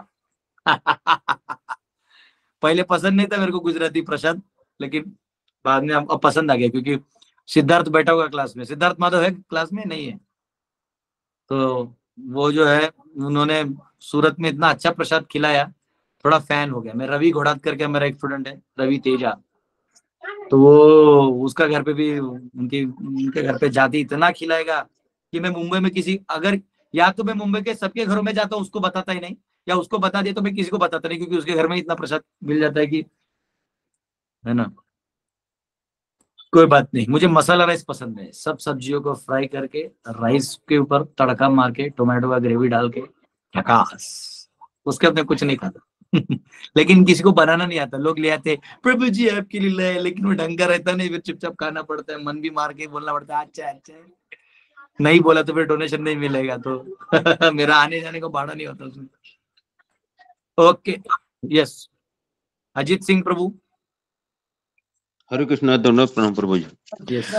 पहले पसंद नहीं था मेरे को गुजराती प्रसाद, लेकिन बाद में अब पसंद आ गया, क्योंकि सिद्धार्थ बैठा हुआ क्लास में, सिद्धार्थ माधव है क्लास में नहीं है, तो वो जो है उन्होंने सूरत में इतना अच्छा प्रसाद खिलाया, थोड़ा फैन हो गया मैं। रवि घोड़ात करके मेरा एक स्टूडेंट है, रवि तेजा, तो वो उसका घर पे भी उनकी उनके घर पे जाती इतना खिलाएगा कि मैं मुंबई में किसी, अगर या तो मैं मुंबई के सबके घरों में जाता हूँ उसको बताता ही नहीं, या उसको बता दिया तो मैं किसी को बताता नहीं, क्योंकि उसके घर में इतना प्रसाद मिल जाता है कि, है ना। कोई बात नहीं, मुझे मसाला राइस पसंद है, सब सब्जियों को फ्राई करके राइस के ऊपर तड़का मार के टोमेटो का ग्रेवी डाल के झकास, उसके अपने कुछ नहीं खाता। लेकिन किसी को बनाना नहीं आता, लोग ले आते प्रभु जी आपके लिए लाए, लेकिन वो ढंग का रहता नहीं, फिर चुपचाप खाना पड़ता है, मन भी मार के बोलना पड़ता है अच्छा अच्छा, नहीं बोला तो फिर डोनेशन नहीं मिलेगा, तो मेरा आने जाने का भाड़ा नहीं होता उसमें। Okay yes, Ajit Singh Prabhu. हरे कृष्णा, दंडवत प्रणाम प्रभु जी। यस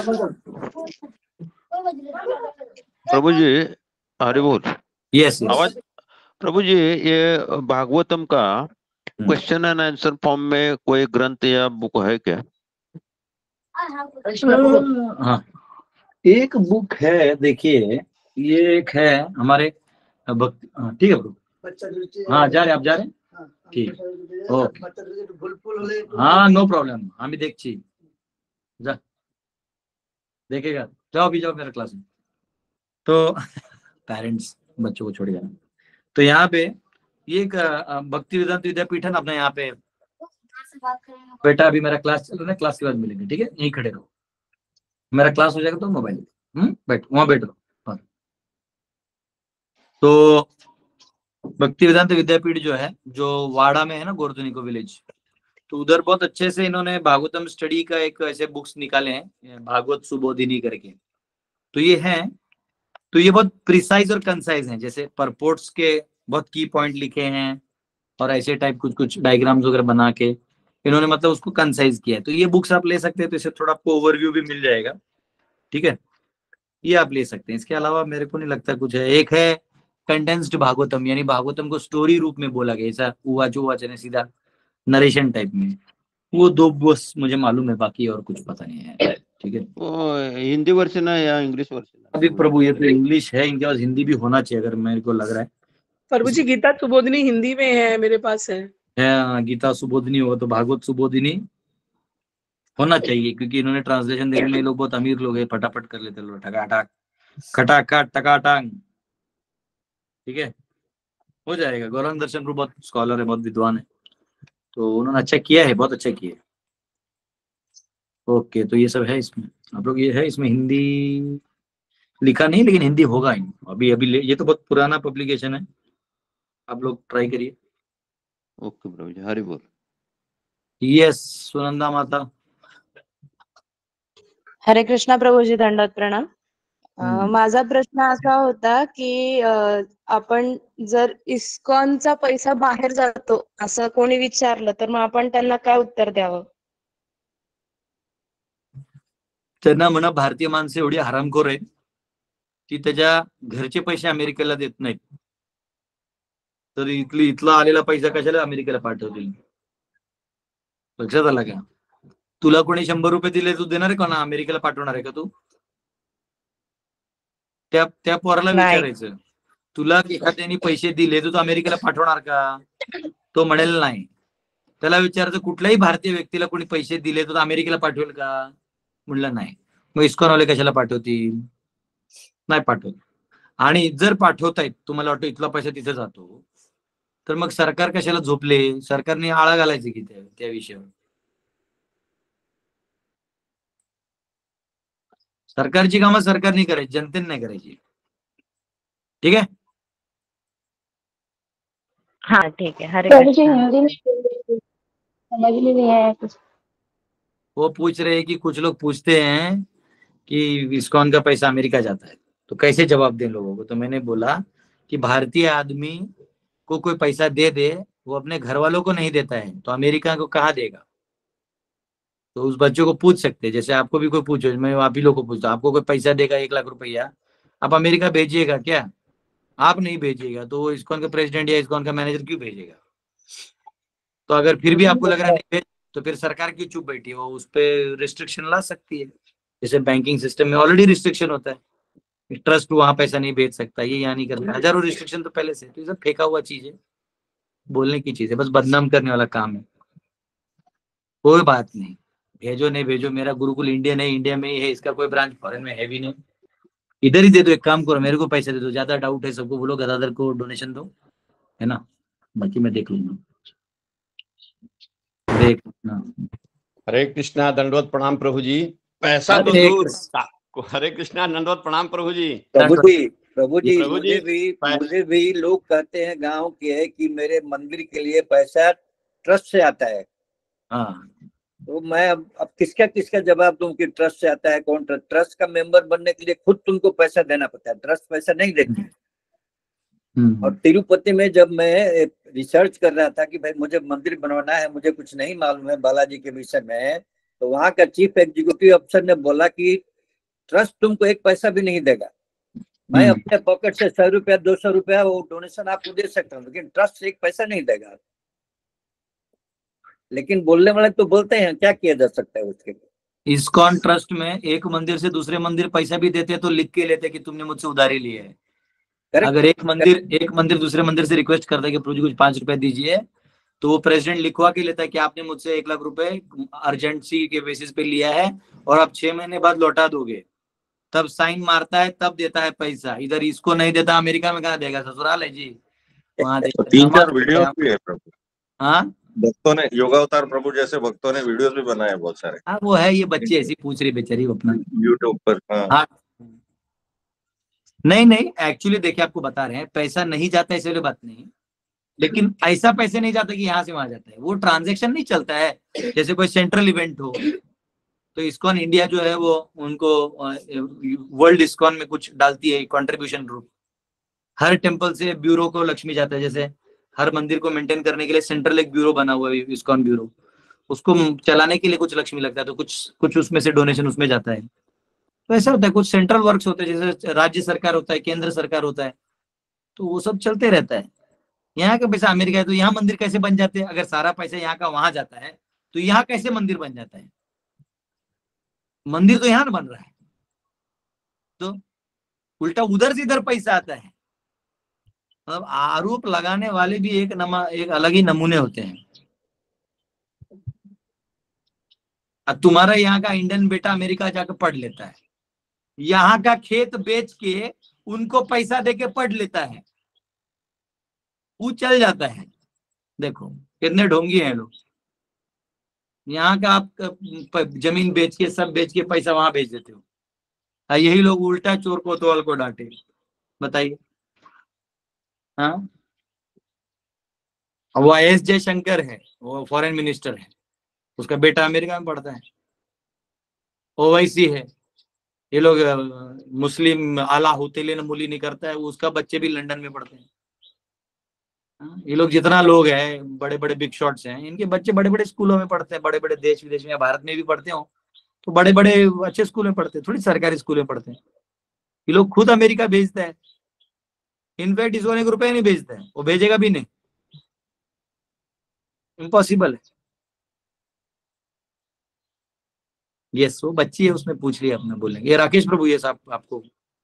प्रभु जी, हरे बोल। यस आवाज। प्रभु जी, ये भागवतम का क्वेश्चन एंड आंसर फॉर्म में कोई ग्रंथ या बुक है क्या? हाँ, एक बुक है, देखिए ये एक है हमारे भक्ति, हाँ, ठीक है प्रभु, हाँ जा रहे आप जा रहे हैं, ठीक ओके, हाँ नो प्रॉब्लम, हम भी देखी जा देखेगा, जाओ भी जाओ मेरे क्लास में। तो पेरेंट्स बच्चों को छोड़ जाना। तो यहाँ पे ये एक भक्ति वेदांत विद्यापीठ है ना अपना, यहाँ पे बेटा अभी मेरा क्लास चल रहा है, क्लास के बाद मिलेंगे, ठीक है यहीं खड़े रहो, मेरा क्लास हो जाएगा तो मोबाइल हम्म बैठ वहां बैठ रहो। तो भक्ति वेदांत विद्यापीठ जो है, जो वाड़ा में है ना, गोर्धनी को विलेज, तो उधर बहुत अच्छे से इन्होंने भागवतम स्टडी का एक ऐसे बुक्स निकाले हैं, भागवत सुबोधिनी करके। तो ये है, तो ये बहुत प्रिसाइज और कंसाइज हैं, जैसे परपोर्ट्स के बहुत की पॉइंट लिखे हैं और ऐसे टाइप कुछ कुछ डायग्राम्स वगैरह बना के इन्होंने मतलब उसको कंसाइज किया है। तो ये बुक्स आप ले सकते हैं, तो इससे थोड़ा आपको ओवरव्यू भी मिल जाएगा, ठीक है, ये आप ले सकते हैं। इसके अलावा मेरे को नहीं लगता कुछ है। एक है कंडेंस्ड भागवतम, यानी भागवतम को स्टोरी रूप में बोला गया, ऐसा हुआ जो हुआ चने सीधा नरेशन टाइप में, वो दो बस मुझे मालूम है, बाकी और कुछ पता नहीं है, ठीक है। वो हिंदी वर्जन है या इंग्लिश वर्जन? अभी प्रभु ये तो इंग्लिश है, इनके पास हिंदी भी होना चाहिए अगर मेरे को लग रहा है। प्रभु जी गीता सुबोधिनी हिंदी में है, मेरे पास है, है गीता सुबोधिनी होगा तो भागवत सुबोधिनी होना चाहिए, क्योंकि इन्होंने ट्रांसलेशन देखने में लोग बहुत अमीर लोग हैं, फटाफट कर लेते लोग, टकाटक खटाखट टकाटक, ठीक है हो जाएगा। गौरंग दर्शन प्रभु बहुत स्कॉलर है, बहुत विद्वान है, तो उन्होंने अच्छा किया है, बहुत अच्छा किया है। ओके, तो ये सब है इसमें, आप लोग ये है इसमें हिंदी लिखा नहीं, लेकिन हिंदी होगा ही अभी अभी, ये तो बहुत पुराना पब्लिकेशन है, आप लोग ट्राई करिए। ओके प्रभु जी, हरि बोल। यस सुनंदा माता। हरे कृष्णा प्रभूजी, दंडवत प्रणाम। अं, माझा प्रश्न असा होता की अं, आपण जर इस्कॉनचा पैसा बाहेर जातो असं कोणी विचारलं तर मग आपण त्यांना काय उत्तर द्यावं? त्यांना म्हणा भारतीय माणसं एवढी हरामखोर आहेत की त्याच्या घरचे पैसे अमेरिकेला देत नाहीत, तर इथली इथला आलेला पैसा कशाला अमेरिकेला पाठवतील? लक्षात आला का? तुला कोणी शंभर रुपये दिले, तू देणार आहे का ना? अमेरिकेला पाठवणार आहे का तू? त्या त्या पोराला विचारायचं, तुला एखाद्याने पैसे दिले तू अमेरिकेला पाठवणार का? तो म्हणेल नाही. त्याला विचारायचं कुठल्याही भारतीय व्यक्तीला कोणी पैसे दिले तर अमेरिकेला पाठवेल का? म्हणलं नाही. मग इस्कॉनवाले कशाला पाठवतील? नाही पाठवत. आणि जर पाठवतायत, तुम्हाला वाटतं इथला पैसा तिथे जातो, तर मग सरकार कशाला झोपले? सरकारने आळा घालायची की त्या त्या विषयावर. सरकारची कामं सरकारने करायची, जनतेने नाही करायची. ठीक है? हाँ ठीक है। हरे प्रभु जी कृष्णा। हिंदी में समझ में नहीं आया कुछ। वो पूछ रहे हैं कि कुछ लोग पूछते हैं कि इस्कॉन का पैसा अमेरिका जाता है, तो कैसे जवाब दें लोगों को? तो मैंने बोला कि भारतीय आदमी को कोई पैसा दे दे, वो अपने घर वालों को नहीं देता है, तो अमेरिका को कहाँ देगा? तो उस बच्चों को पूछ सकते हैं, जैसे आपको भी कोई पूछो, मैं आप ही लोगों को पूछता, आपको कोई पैसा देगा एक लाख रुपया, आप अमेरिका भेजिएगा क्या? आप नहीं भेजिएगा, तो वो इस्कॉन का प्रेसिडेंट या इस्कॉन का मैनेजर क्यों भेजेगा? तो अगर फिर भी आपको लग रहा है नहीं भेज, तो फिर सरकार क्यों चुप बैठी है? वो उस पर रिस्ट्रिक्शन ला सकती है, जैसे बैंकिंग सिस्टम में ऑलरेडी रिस्ट्रिक्शन होता है, ट्रस्ट वहां पैसा नहीं भेज सकता, ये यहाँ नहीं करता, हजारों रिस्ट्रिक्शन तो पहले से। तो ये सब फेंका हुआ चीज है, बोलने की चीज है, बस बदनाम करने वाला काम है। कोई बात नहीं, भेजो नहीं भेजो, मेरा गुरुकुल इंडियन है, इंडिया में ही है, इसका कोई ब्रांच फॉरेन में है भी नहीं, इधर ही दे दो। एक काम करो, मेरे को पैसे दे दो, ज्यादा डाउट है सबको बोलो गदाधर को डोनेशन दो, है ना, बाकी मैं देख लूंगा। हरे कृष्णा। हरे कृष्णा, दंडवत प्रणाम प्रभु जी। पैसा तो हरे दूर, हरे कृष्णा, दंडवत प्रणाम प्रभु जी। प्रभु जी प्रभु जी प्रभु जी मुझे भी मुझे भी लोग कहते हैं गांव के कि मेरे मंदिर के लिए पैसा ट्रस्ट से आता है। हाँ, तो मैं अब, अब किसका किसका जवाब दूं कि ट्रस्ट से आता है कौन? ट्रस्ट ट्रस्ट का मेंबर बनने के लिए खुद तुमको पैसा देना पड़ता है, ट्रस्ट पैसा नहीं देती। और तिरुपति में जब मैं रिसर्च कर रहा था कि भाई मुझे मंदिर बनवाना है, मुझे कुछ नहीं मालूम है बालाजी के विषय में, तो वहां का चीफ एग्जीक्यूटिव अफसर ने बोला कि ट्रस्ट तुमको एक पैसा भी नहीं देगा। मैं अपने पॉकेट से सौ रुपया दो सौ रुपया वो डोनेशन आपको दे सकता हूँ, लेकिन ट्रस्ट एक पैसा नहीं देगा। लेकिन बोलने वाले तो बोलते हैं, क्या किया जा सकता है उसके लिए? इस्कॉन ट्रस्ट में एक मंदिर से दूसरे मंदिर पैसा भी देते तो लिख के लेते कि तुमने मुझसे उधारी ली है। अगर एक मंदिर एक मंदिर दूसरे मंदिर से रिक्वेस्ट करता है कि प्रभु जी कुछ पांच रुपए दीजिए, तो वो प्रेसिडेंट लिखवा के लेता है कि आपने मुझसे एक लाख रुपए अर्जेंसी के बेसिस पे लिया है और आप छह महीने बाद लौटा दोगे। तब साइन मारता है, तब देता है पैसा। इधर इसको नहीं देता, अमेरिका में कहाँ देगा? ससुराल है जी वहां। तीन चार वीडियो भी है प्रभु। हाँ, भक्तों ने योगावतार प्रभु जैसे भक्तों ने वीडियोस भी बनाए बहुत सारे। हाँ वो है, ये बच्ची ऐसी पूछ रही बेचारी अपना यूट्यूब पर। हाँ, हाँ। नहीं नहीं, एक्चुअली देखिए आपको बता रहे हैं, पैसा नहीं जाता है इसलिए बात नहीं, लेकिन ऐसा पैसे नहीं जाता कि यहाँ से वहां जाता है। वो ट्रांजैक्शन नहीं चलता है। जैसे कोई सेंट्रल इवेंट हो तो इस्कॉन इंडिया जो है वो उनको वर्ल्ड इस्कॉन में कुछ डालती है कंट्रीब्यूशन रूप। हर टेम्पल से ब्यूरो को लक्ष्मी जाता है। जैसे हर मंदिर को मेंटेन करने के लिए सेंट्रल एक ब्यूरो बना हुआ है इस्कॉन ब्यूरो, उसको चलाने के लिए कुछ लक्ष्मी लगता है, तो कुछ कुछ उसमें से डोनेशन उसमें जाता है। तो ऐसा होता है, कुछ सेंट्रल वर्क्स होते हैं, जैसे राज्य सरकार होता है, केंद्र सरकार होता है, तो वो सब चलते रहता है। यहाँ का पैसा अमेरिका है, तो यहाँ मंदिर कैसे बन जाते हैं? अगर सारा पैसा यहाँ का वहां जाता है तो यहाँ कैसे मंदिर बन जाता है? मंदिर तो यहाँ बन रहा है, तो उल्टा उधर से इधर पैसा आता है। मतलब आरोप लगाने वाले भी एक नमा एक अलग ही नमूने होते हैं। अब तुम्हारा यहाँ का इंडियन बेटा अमेरिका जाकर पढ़ लेता है, यहाँ का खेत बेच के उनको पैसा देके पढ़ लेता है, वो चल जाता है। देखो कितने ढोंगी हैं लोग। यहाँ का आप जमीन बेच के सब बेच के पैसा वहां भेज देते हो। यही लोग उल्टा चोर कोतवाल को डांटे, बताइए। हाँ, वो एस जयशंकर है, वो फॉरेन मिनिस्टर है, उसका बेटा अमेरिका में पढ़ता है। ओवैसी है, ये लोग मुस्लिम आला होते मुली नहीं करता है, उसका बच्चे भी लंदन में पढ़ते हैं। ये लोग जितना लोग हैं बड़े बड़े बिग शॉट्स हैं, इनके बच्चे बड़े बड़े स्कूलों में पढ़ते हैं, बड़े बड़े देश विदेश में, भारत में भी पढ़ते हो तो बड़े बड़े अच्छे स्कूल में पढ़ते हैं, थोड़ी सरकारी स्कूल में पढ़ते हैं। ये लोग खुद अमेरिका भेजते हैं। इनफैक्ट इसको एक रुपया नहीं भेजते हैं, वो भेजेगा भी नहीं, इम्पॉसिबल है। यस, वो बच्ची है, उसमें पूछ लिया अपना, बोलेंगे। ये राकेश प्रभु, ये साहब आपको।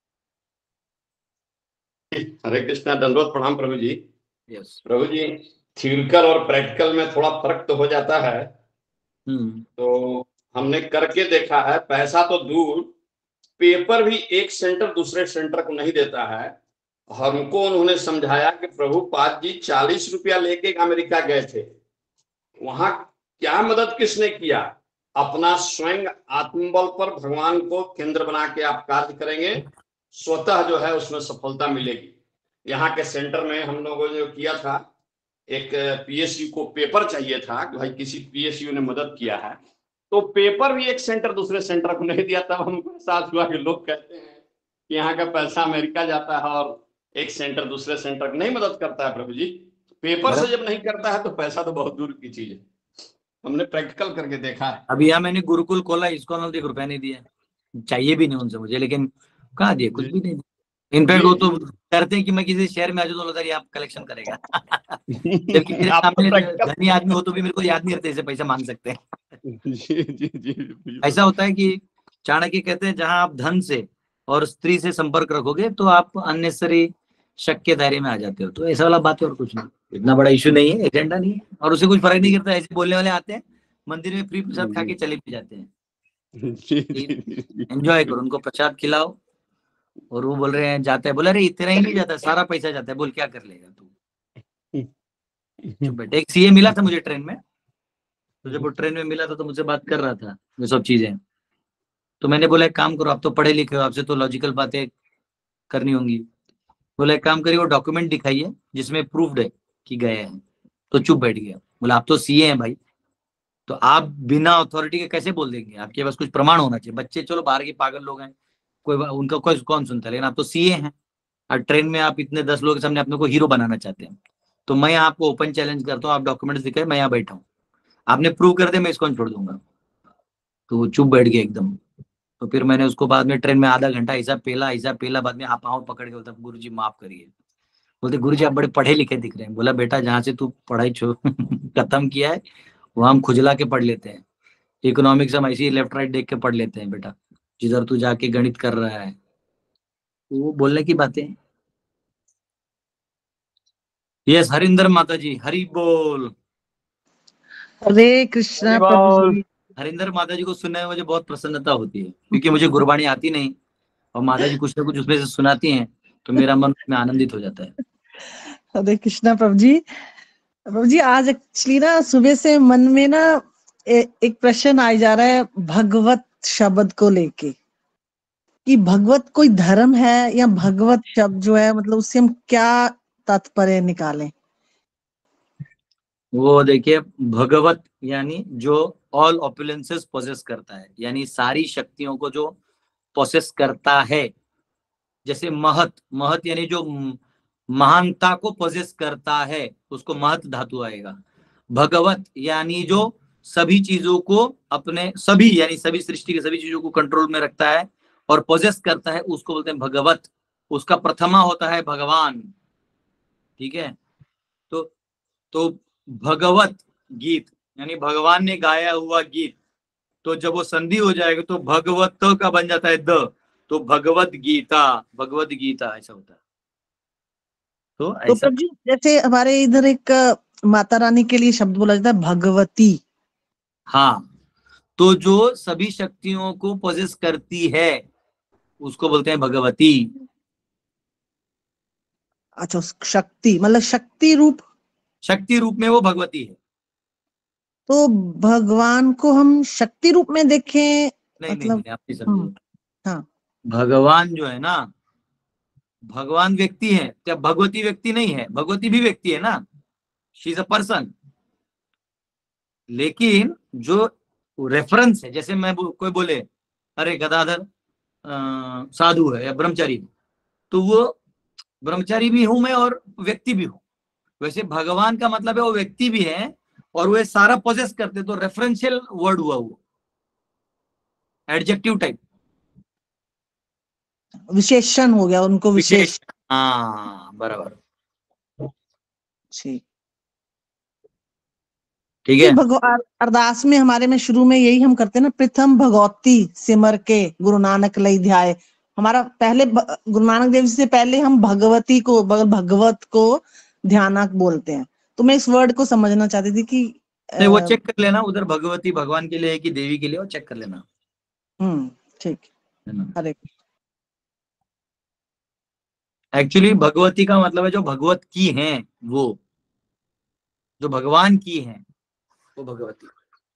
हरे कृष्णा, दंडवत प्रणाम प्रभु जी। यस प्रभु जी, थ्योरिकल और प्रैक्टिकल में थोड़ा फर्क तो हो जाता है। तो हमने करके देखा है, पैसा तो दूर, पेपर भी एक सेंटर दूसरे सेंटर को नहीं देता है। हमको उन्होंने समझाया कि प्रभुपाद जी चालीस रुपया लेके अमेरिका गए थे, वहां क्या मदद किसने किया? अपना स्वयं आत्मबल पर भगवान को केंद्र बना के आप कार्य करेंगे, स्वतः जो है उसमें सफलता मिलेगी। यहाँ के सेंटर में हम लोगों ने जो किया था, एक पीएसयू को पेपर चाहिए था कि भाई किसी पीएसयू ने मदद किया है, तो पेपर भी एक सेंटर दूसरे सेंटर को नहीं दिया। तब हमको साथ हुआ कि लोग कहते हैं कि यहाँ का पैसा अमेरिका जाता है और एक सेंटर दूसरे सेंटर को नहीं मदद करता है। प्रभु जी, पेपर से जब नहीं करता है तो पैसा तो बहुत दूर की चीज है। हमने प्रैक्टिकल करके देखा है। अभी यहाँ मैंने गुरुकुल खोला, इसको एक रुपया नहीं दिया, चाहिए भी नहीं उनसे मुझे, लेकिन कहाँ दिए, कुछ भी नहीं दिया। इनफैक्ट वो तो करते हैं कि मैं किसी शहर में आ जाऊँ तो आप कलेक्शन करेगा। जबकि मेरे सामने धनी आदमी हो तो भी मेरे को याद नहीं रहता इसे पैसा मांग सकते हैं। जी, जी, जी, ऐसा होता है कि चाणक्य कहते हैं जहां आप धन से और स्त्री से संपर्क रखोगे तो आप अननेसेसरी शक के दायरे में आ जाते हो। तो ऐसा वाला बात है, और कुछ नहीं, इतना बड़ा इशू नहीं है, एजेंडा नहीं है, और उसे कुछ फर्क नहीं करता। ऐसे बोलने वाले आते हैं मंदिर में फ्री प्रसाद खा के चले भी जाते हैं। एंजॉय करो, उनको प्रसाद खिलाओ, और वो बोल रहे हैं जाता है, बोला अरे इतना ही नहीं जाता, सारा पैसा जाता है। बोल क्या कर लेगा तू? बेटे एक सीए मिला था मुझे ट्रेन में, तो जब वो ट्रेन में मिला था तो मुझसे बात कर रहा था ये सब चीजें। तो मैंने बोला एक काम करो, आप तो पढ़े लिखे हो, आपसे तो लॉजिकल बातें करनी होंगी। बोला एक काम करिए, वो डॉक्यूमेंट दिखाइए जिसमें प्रूफ्ड है कि गए हैं। तो चुप बैठ गया। बोला आप तो सीए हैं भाई, तो आप बिना अथॉरिटी के कैसे बोल देंगे? आपके पास कुछ प्रमाण होना चाहिए। बच्चे चलो बाहर के पागल लोग हैं, कोई उनका कोई कौन सुनता है, लेकिन आप तो सीए हैं और ट्रेन में आप इतने दस लोगों के सामने अपने को हीरो बनाना चाहते हैं। तो मैं आपको ओपन चैलेंज करता हूँ, आप डॉक्यूमेंट्स दिखाए, मैं यहाँ बैठा हूँ, आपने प्रूव कर दे, मैं इसको छोड़ दूंगा। तो वो चुप बैठ गया एकदम। तो फिर मैंने उसको बाद में ट्रेन में आधा घंटा ऐसा पेला ऐसा पेला, बाद में आप पाँव पकड़ के बोलता गुरु जी माफ करिए। बोलते गुरु जी आप बड़े पढ़े लिखे दिख रहे हैं। बोला बेटा जहाँ से तू पढ़ाई छो खत्म किया है वो हम खुजला के पढ़ लेते हैं। इकोनॉमिक्स हम ऐसे ही लेफ्ट राइट देख के पढ़ लेते हैं बेटा, जिधर तू जाके गणित कर रहा है। तो वो बोलने की बातें। यस हरिंदर माता जी, हरि बोल। हरे कृष्णा प्रभु जी। हरिंदर माता जी को सुनने में मुझे बहुत प्रसन्नता होती है, क्योंकि मुझे गुरबाणी आती नहीं और माता जी कुछ ना कुछ उसमें से सुनाती हैं, तो मेरा मन में आनंदित हो जाता है। हरे कृष्णा प्रभु जी। प्रभु जी आज एक्चुअली ना सुबह से मन में ना ए, एक प्रश्न आ जा रहा है भगवत शब्द को लेके, कि भगवत कोई धर्म है या भगवत शब्द जो है मतलब उससे हम क्या तात्पर्य निकालें? वो देखिए भगवत यानी जो ऑल ऑपुलेंसेस पोसेस करता है, यानी सारी शक्तियों को जो पोसेस करता है। जैसे महत, महत यानी जो महानता को पोसेस करता है, उसको महत धातु आएगा। भगवत यानी जो सभी चीजों को अपने, सभी यानी सभी सृष्टि के सभी चीजों को कंट्रोल में रखता है और पोजेस करता है, उसको बोलते हैं भगवत। उसका प्रथमा होता है भगवान। ठीक है, तो तो भगवत गीत यानी भगवान ने गाया हुआ गीत, तो जब वो संधि हो जाएगा तो भगवत का बन जाता है द, तो भगवत गीता, भगवत गीता ऐसा होता है। तो तो ऐसा प्रभु जी जैसे हमारे इधर एक माता रानी के लिए शब्द बोला जाता है भगवती। हाँ, तो जो सभी शक्तियों को पोजेस करती है उसको बोलते हैं भगवती। अच्छा, शक्ति मतलब शक्ति रूप, शक्ति रूप में वो भगवती है। तो भगवान को हम शक्ति रूप में देखें? नहीं मतलब नहीं, आप नहीं समझे। हाँ, भगवान जो है ना, भगवान व्यक्ति है, क्या भगवती व्यक्ति नहीं है? भगवती भी व्यक्ति है ना, शी इज अ पर्सन। लेकिन जो रेफरेंस है, जैसे मैं कोई बोले अरे गदाधर साधु है या ब्रह्मचारी, तो वो ब्रह्मचारी भी हूं मैं और व्यक्ति भी हूं। वैसे भगवान का मतलब है वो व्यक्ति भी है और वो सारा पोजेस करते, तो रेफरेंशियल वर्ड हुआ, वो एडजेक्टिव टाइप, विशेषण हो गया उनको, विशेष। हाँ बराबर, ठीक ठीक है। भगवान अरदास में हमारे में शुरू में यही हम करते हैं ना, प्रथम भगवती सिमर के गुरु नानक लई ध्याय। हमारा पहले गुरु नानक देव जी से पहले हम भगवती को, भगवत को ध्यानक बोलते हैं। तो मैं इस वर्ड को समझना चाहती थी कि नहीं, वो चेक कर लेना उधर भगवती भगवान के लिए है कि देवी के लिए, वो चेक कर लेना। हम्म ठीक है। अरे एक्चुअली भगवती का मतलब है जो भगवत की हैं, वो जो भगवान की हैं वो भगवती।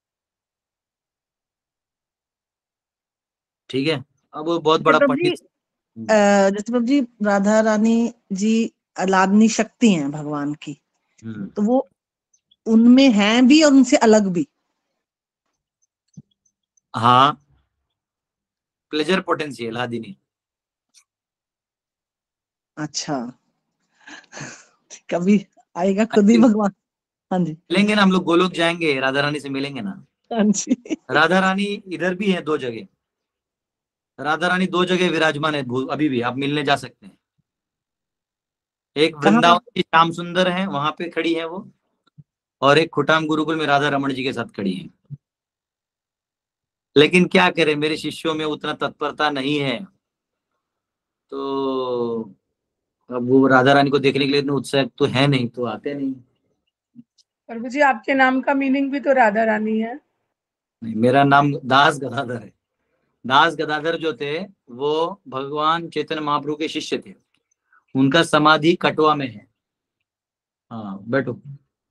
ठीक है, अब वो बहुत बड़ा पंडित। जैसे प्रभु जी राधा रानी जी अलादनी शक्ति हैं भगवान की, तो वो उनमें हैं भी और उनसे अलग भी। हाँ, प्लेजर पोटेंशियल आदिनी। अच्छा कभी आएगा खुद ही भगवान। हाँ जी, मिलेंगे ना हम लोग, गोलोक जाएंगे, राधा रानी से मिलेंगे ना। हाँ जी। राधा रानी इधर भी है, दो जगह राधा रानी दो जगह विराजमान है, अभी भी आप मिलने जा सकते हैं। एक वृंदावन की श्याम सुंदर है, वहां पे खड़ी है वो, और एक खुटाम गुरुकुल में राधा रमन जी के साथ खड़ी है। लेकिन क्या करें, मेरे शिष्यों में उतना तत्परता नहीं है, तो अब वो राधा रानी को देखने के लिए इतने उत्साह तो है नहीं, तो आते नहीं। प्रभु जी आपके नाम का मीनिंग भी तो राधा रानी है। नहीं, मेरा नाम दास गदाधर है। दास गदाधर जो थे वो भगवान चैतन्य महाप्रभु के शिष्य थे, उनका समाधि कटवा में है। हाँ बैठो,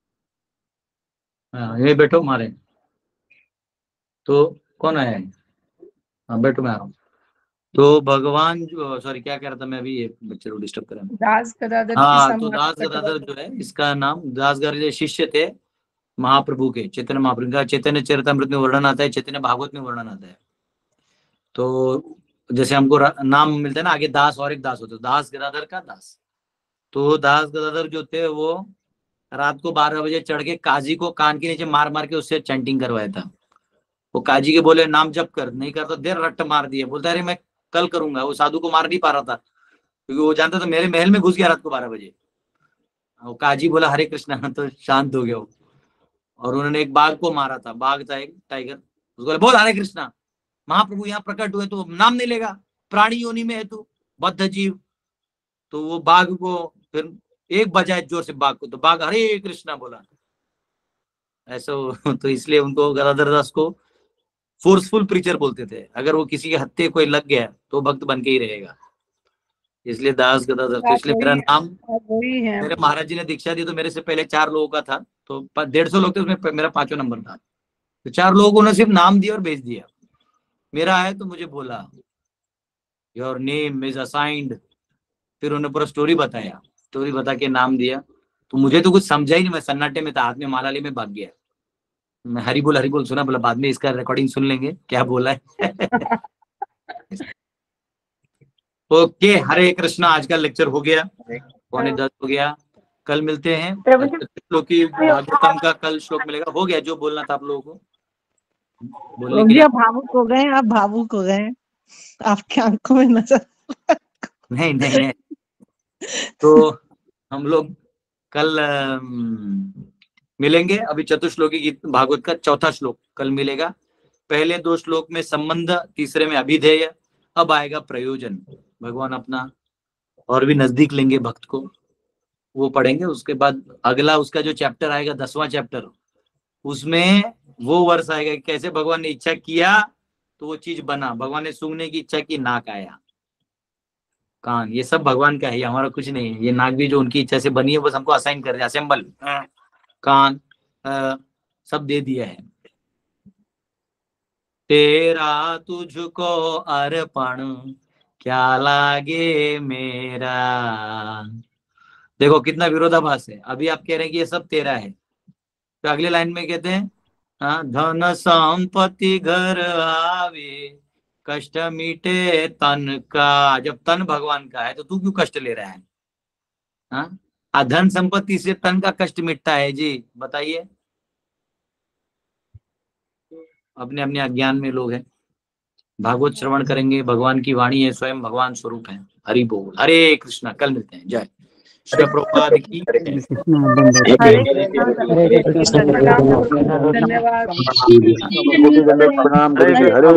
हाँ ये बैठो मारे। तो कौन आया है? हाँ बैठो, मैं आ रहा हूँ। तो भगवान जो सॉरी क्या कह रहा था मैं अभी, ये बच्चे को डिस्टर्ब करा। दास गदाधर की हाँ, तो समाधि दास का गदाधर जो है, इसका नाम दास गदाधर शिष्य थे महाप्रभु के, चैतन्य महाप्रभु का चैतन्य चरितमृत में वर्णन आता है, चैतन्य भागवत में वर्णन आता है। तो जैसे हमको नाम मिलता है ना आगे दास और एक दास होता है, दास गदाधर का दास। तो दास गदाधर जो थे वो रात को बारह बजे चढ़ के काजी को कान के नीचे मार मार के उससे चैंटिंग करवाया था। वो काजी के बोले नाम जप कर, नहीं करता देर रट्ट मार दिया। बोलता अरे मैं कल करूंगा। वो साधु को मार नहीं पा रहा था क्योंकि वो जानता था मेरे महल में घुस गया रात को बारह बजे। वो काजी बोला हरे कृष्णा, तो शांत हो गया। और उन्होंने एक बाघ को मारा था, बाघ था एक टाइगर, उसको बोले बोल हरे कृष्णा, महाप्रभु यहाँ प्रकट हुए तो नाम नहीं लेगा, प्राणी योनि में है तू, बद्ध जीव। तो वो बाघ को फिर एक बजाए जोर से बाघ को, तो बाघ हरे कृष्णा बोला। ऐसा तो इसलिए उनको गदाधर दास को फोर्सफुल प्रीचर बोलते थे। अगर वो किसी के हत्थे कोई लग गया तो भक्त बन के ही रहेगा, इसलिए दास गदाधर। तो इसलिए मेरा नाम, मेरे महाराज जी ने दीक्षा दी तो मेरे से पहले चार लोगों का था, तो डेढ़ सौ लोग थे, उसमें मेरा पांचवा नंबर था। तो चार लोगों ने सिर्फ नाम दिया और भेज दिया। मेरा है तो मुझे बोला योर नेम इज असाइंड, फिर उन्होंने पूरा स्टोरी बताया, स्टोरी बता के नाम दिया। तो मुझे तो कुछ समझा ही नहीं, मैं सन्नाटे में था, हाथ में माला लिए मैं भाग गया। मैं हरी बोल हरी बोल सुना, बोला बाद में इसका रिकॉर्डिंग सुन लेंगे क्या बोला है। ओके, हरे कृष्णा। आज का लेक्चर हो गया, पौने दस हो गया। कल मिलते हैं। श्लोक की भागवतम का कल श्लोक मिलेगा। हो गया जो बोलना था आप लोगों को बोलने के। आप भावुक हो गए, आप भावुक हो गए, आपकी आंखों में नजर। नहीं नहीं नहीं, तो हम लोग कल मिलेंगे। अभी चतुश्लोकी गीत भागवत का चौथा श्लोक कल मिलेगा। पहले दो श्लोक में संबंध, तीसरे में अभिधेय, अब आएगा प्रयोजन। भगवान अपना और भी नजदीक लेंगे भक्त को, वो पढ़ेंगे। उसके बाद अगला उसका जो चैप्टर आएगा, दसवां चैप्टर, उसमें वो वर्ष आएगा कि कैसे भगवान ने इच्छा किया तो वो चीज बना। भगवान ने सूंघने की इच्छा की, नाक आया, कान, ये सब भगवान का है, हमारा कुछ नहीं है। ये नाक भी जो उनकी इच्छा से बनी है, बस हमको असाइन कर दिया, असेंबल, कान आ, सब दे दिया है। तेरा तुझको अर्पण क्या लागे मेरा। देखो कितना विरोधाभास है। अभी आप कह रहे हैं कि ये सब तेरा है, तो अगले लाइन में कहते हैं हाँ, धन संपत्ति घर आवे, कष्ट मिटे तन का। जब तन भगवान का है तो तू क्यों कष्ट ले रहा है? हाँ, धन संपत्ति से तन का कष्ट मिटता है जी, बताइए। अपने अपने अज्ञान में लोग हैं। भागवत श्रवण करेंगे, भगवान की वाणी है, स्वयं भगवान स्वरूप है। हरि बोल, हरे कृष्णा। कल मिलते हैं। जय श्री प्रभुपाद की। धन्यवाद। प्रणाम।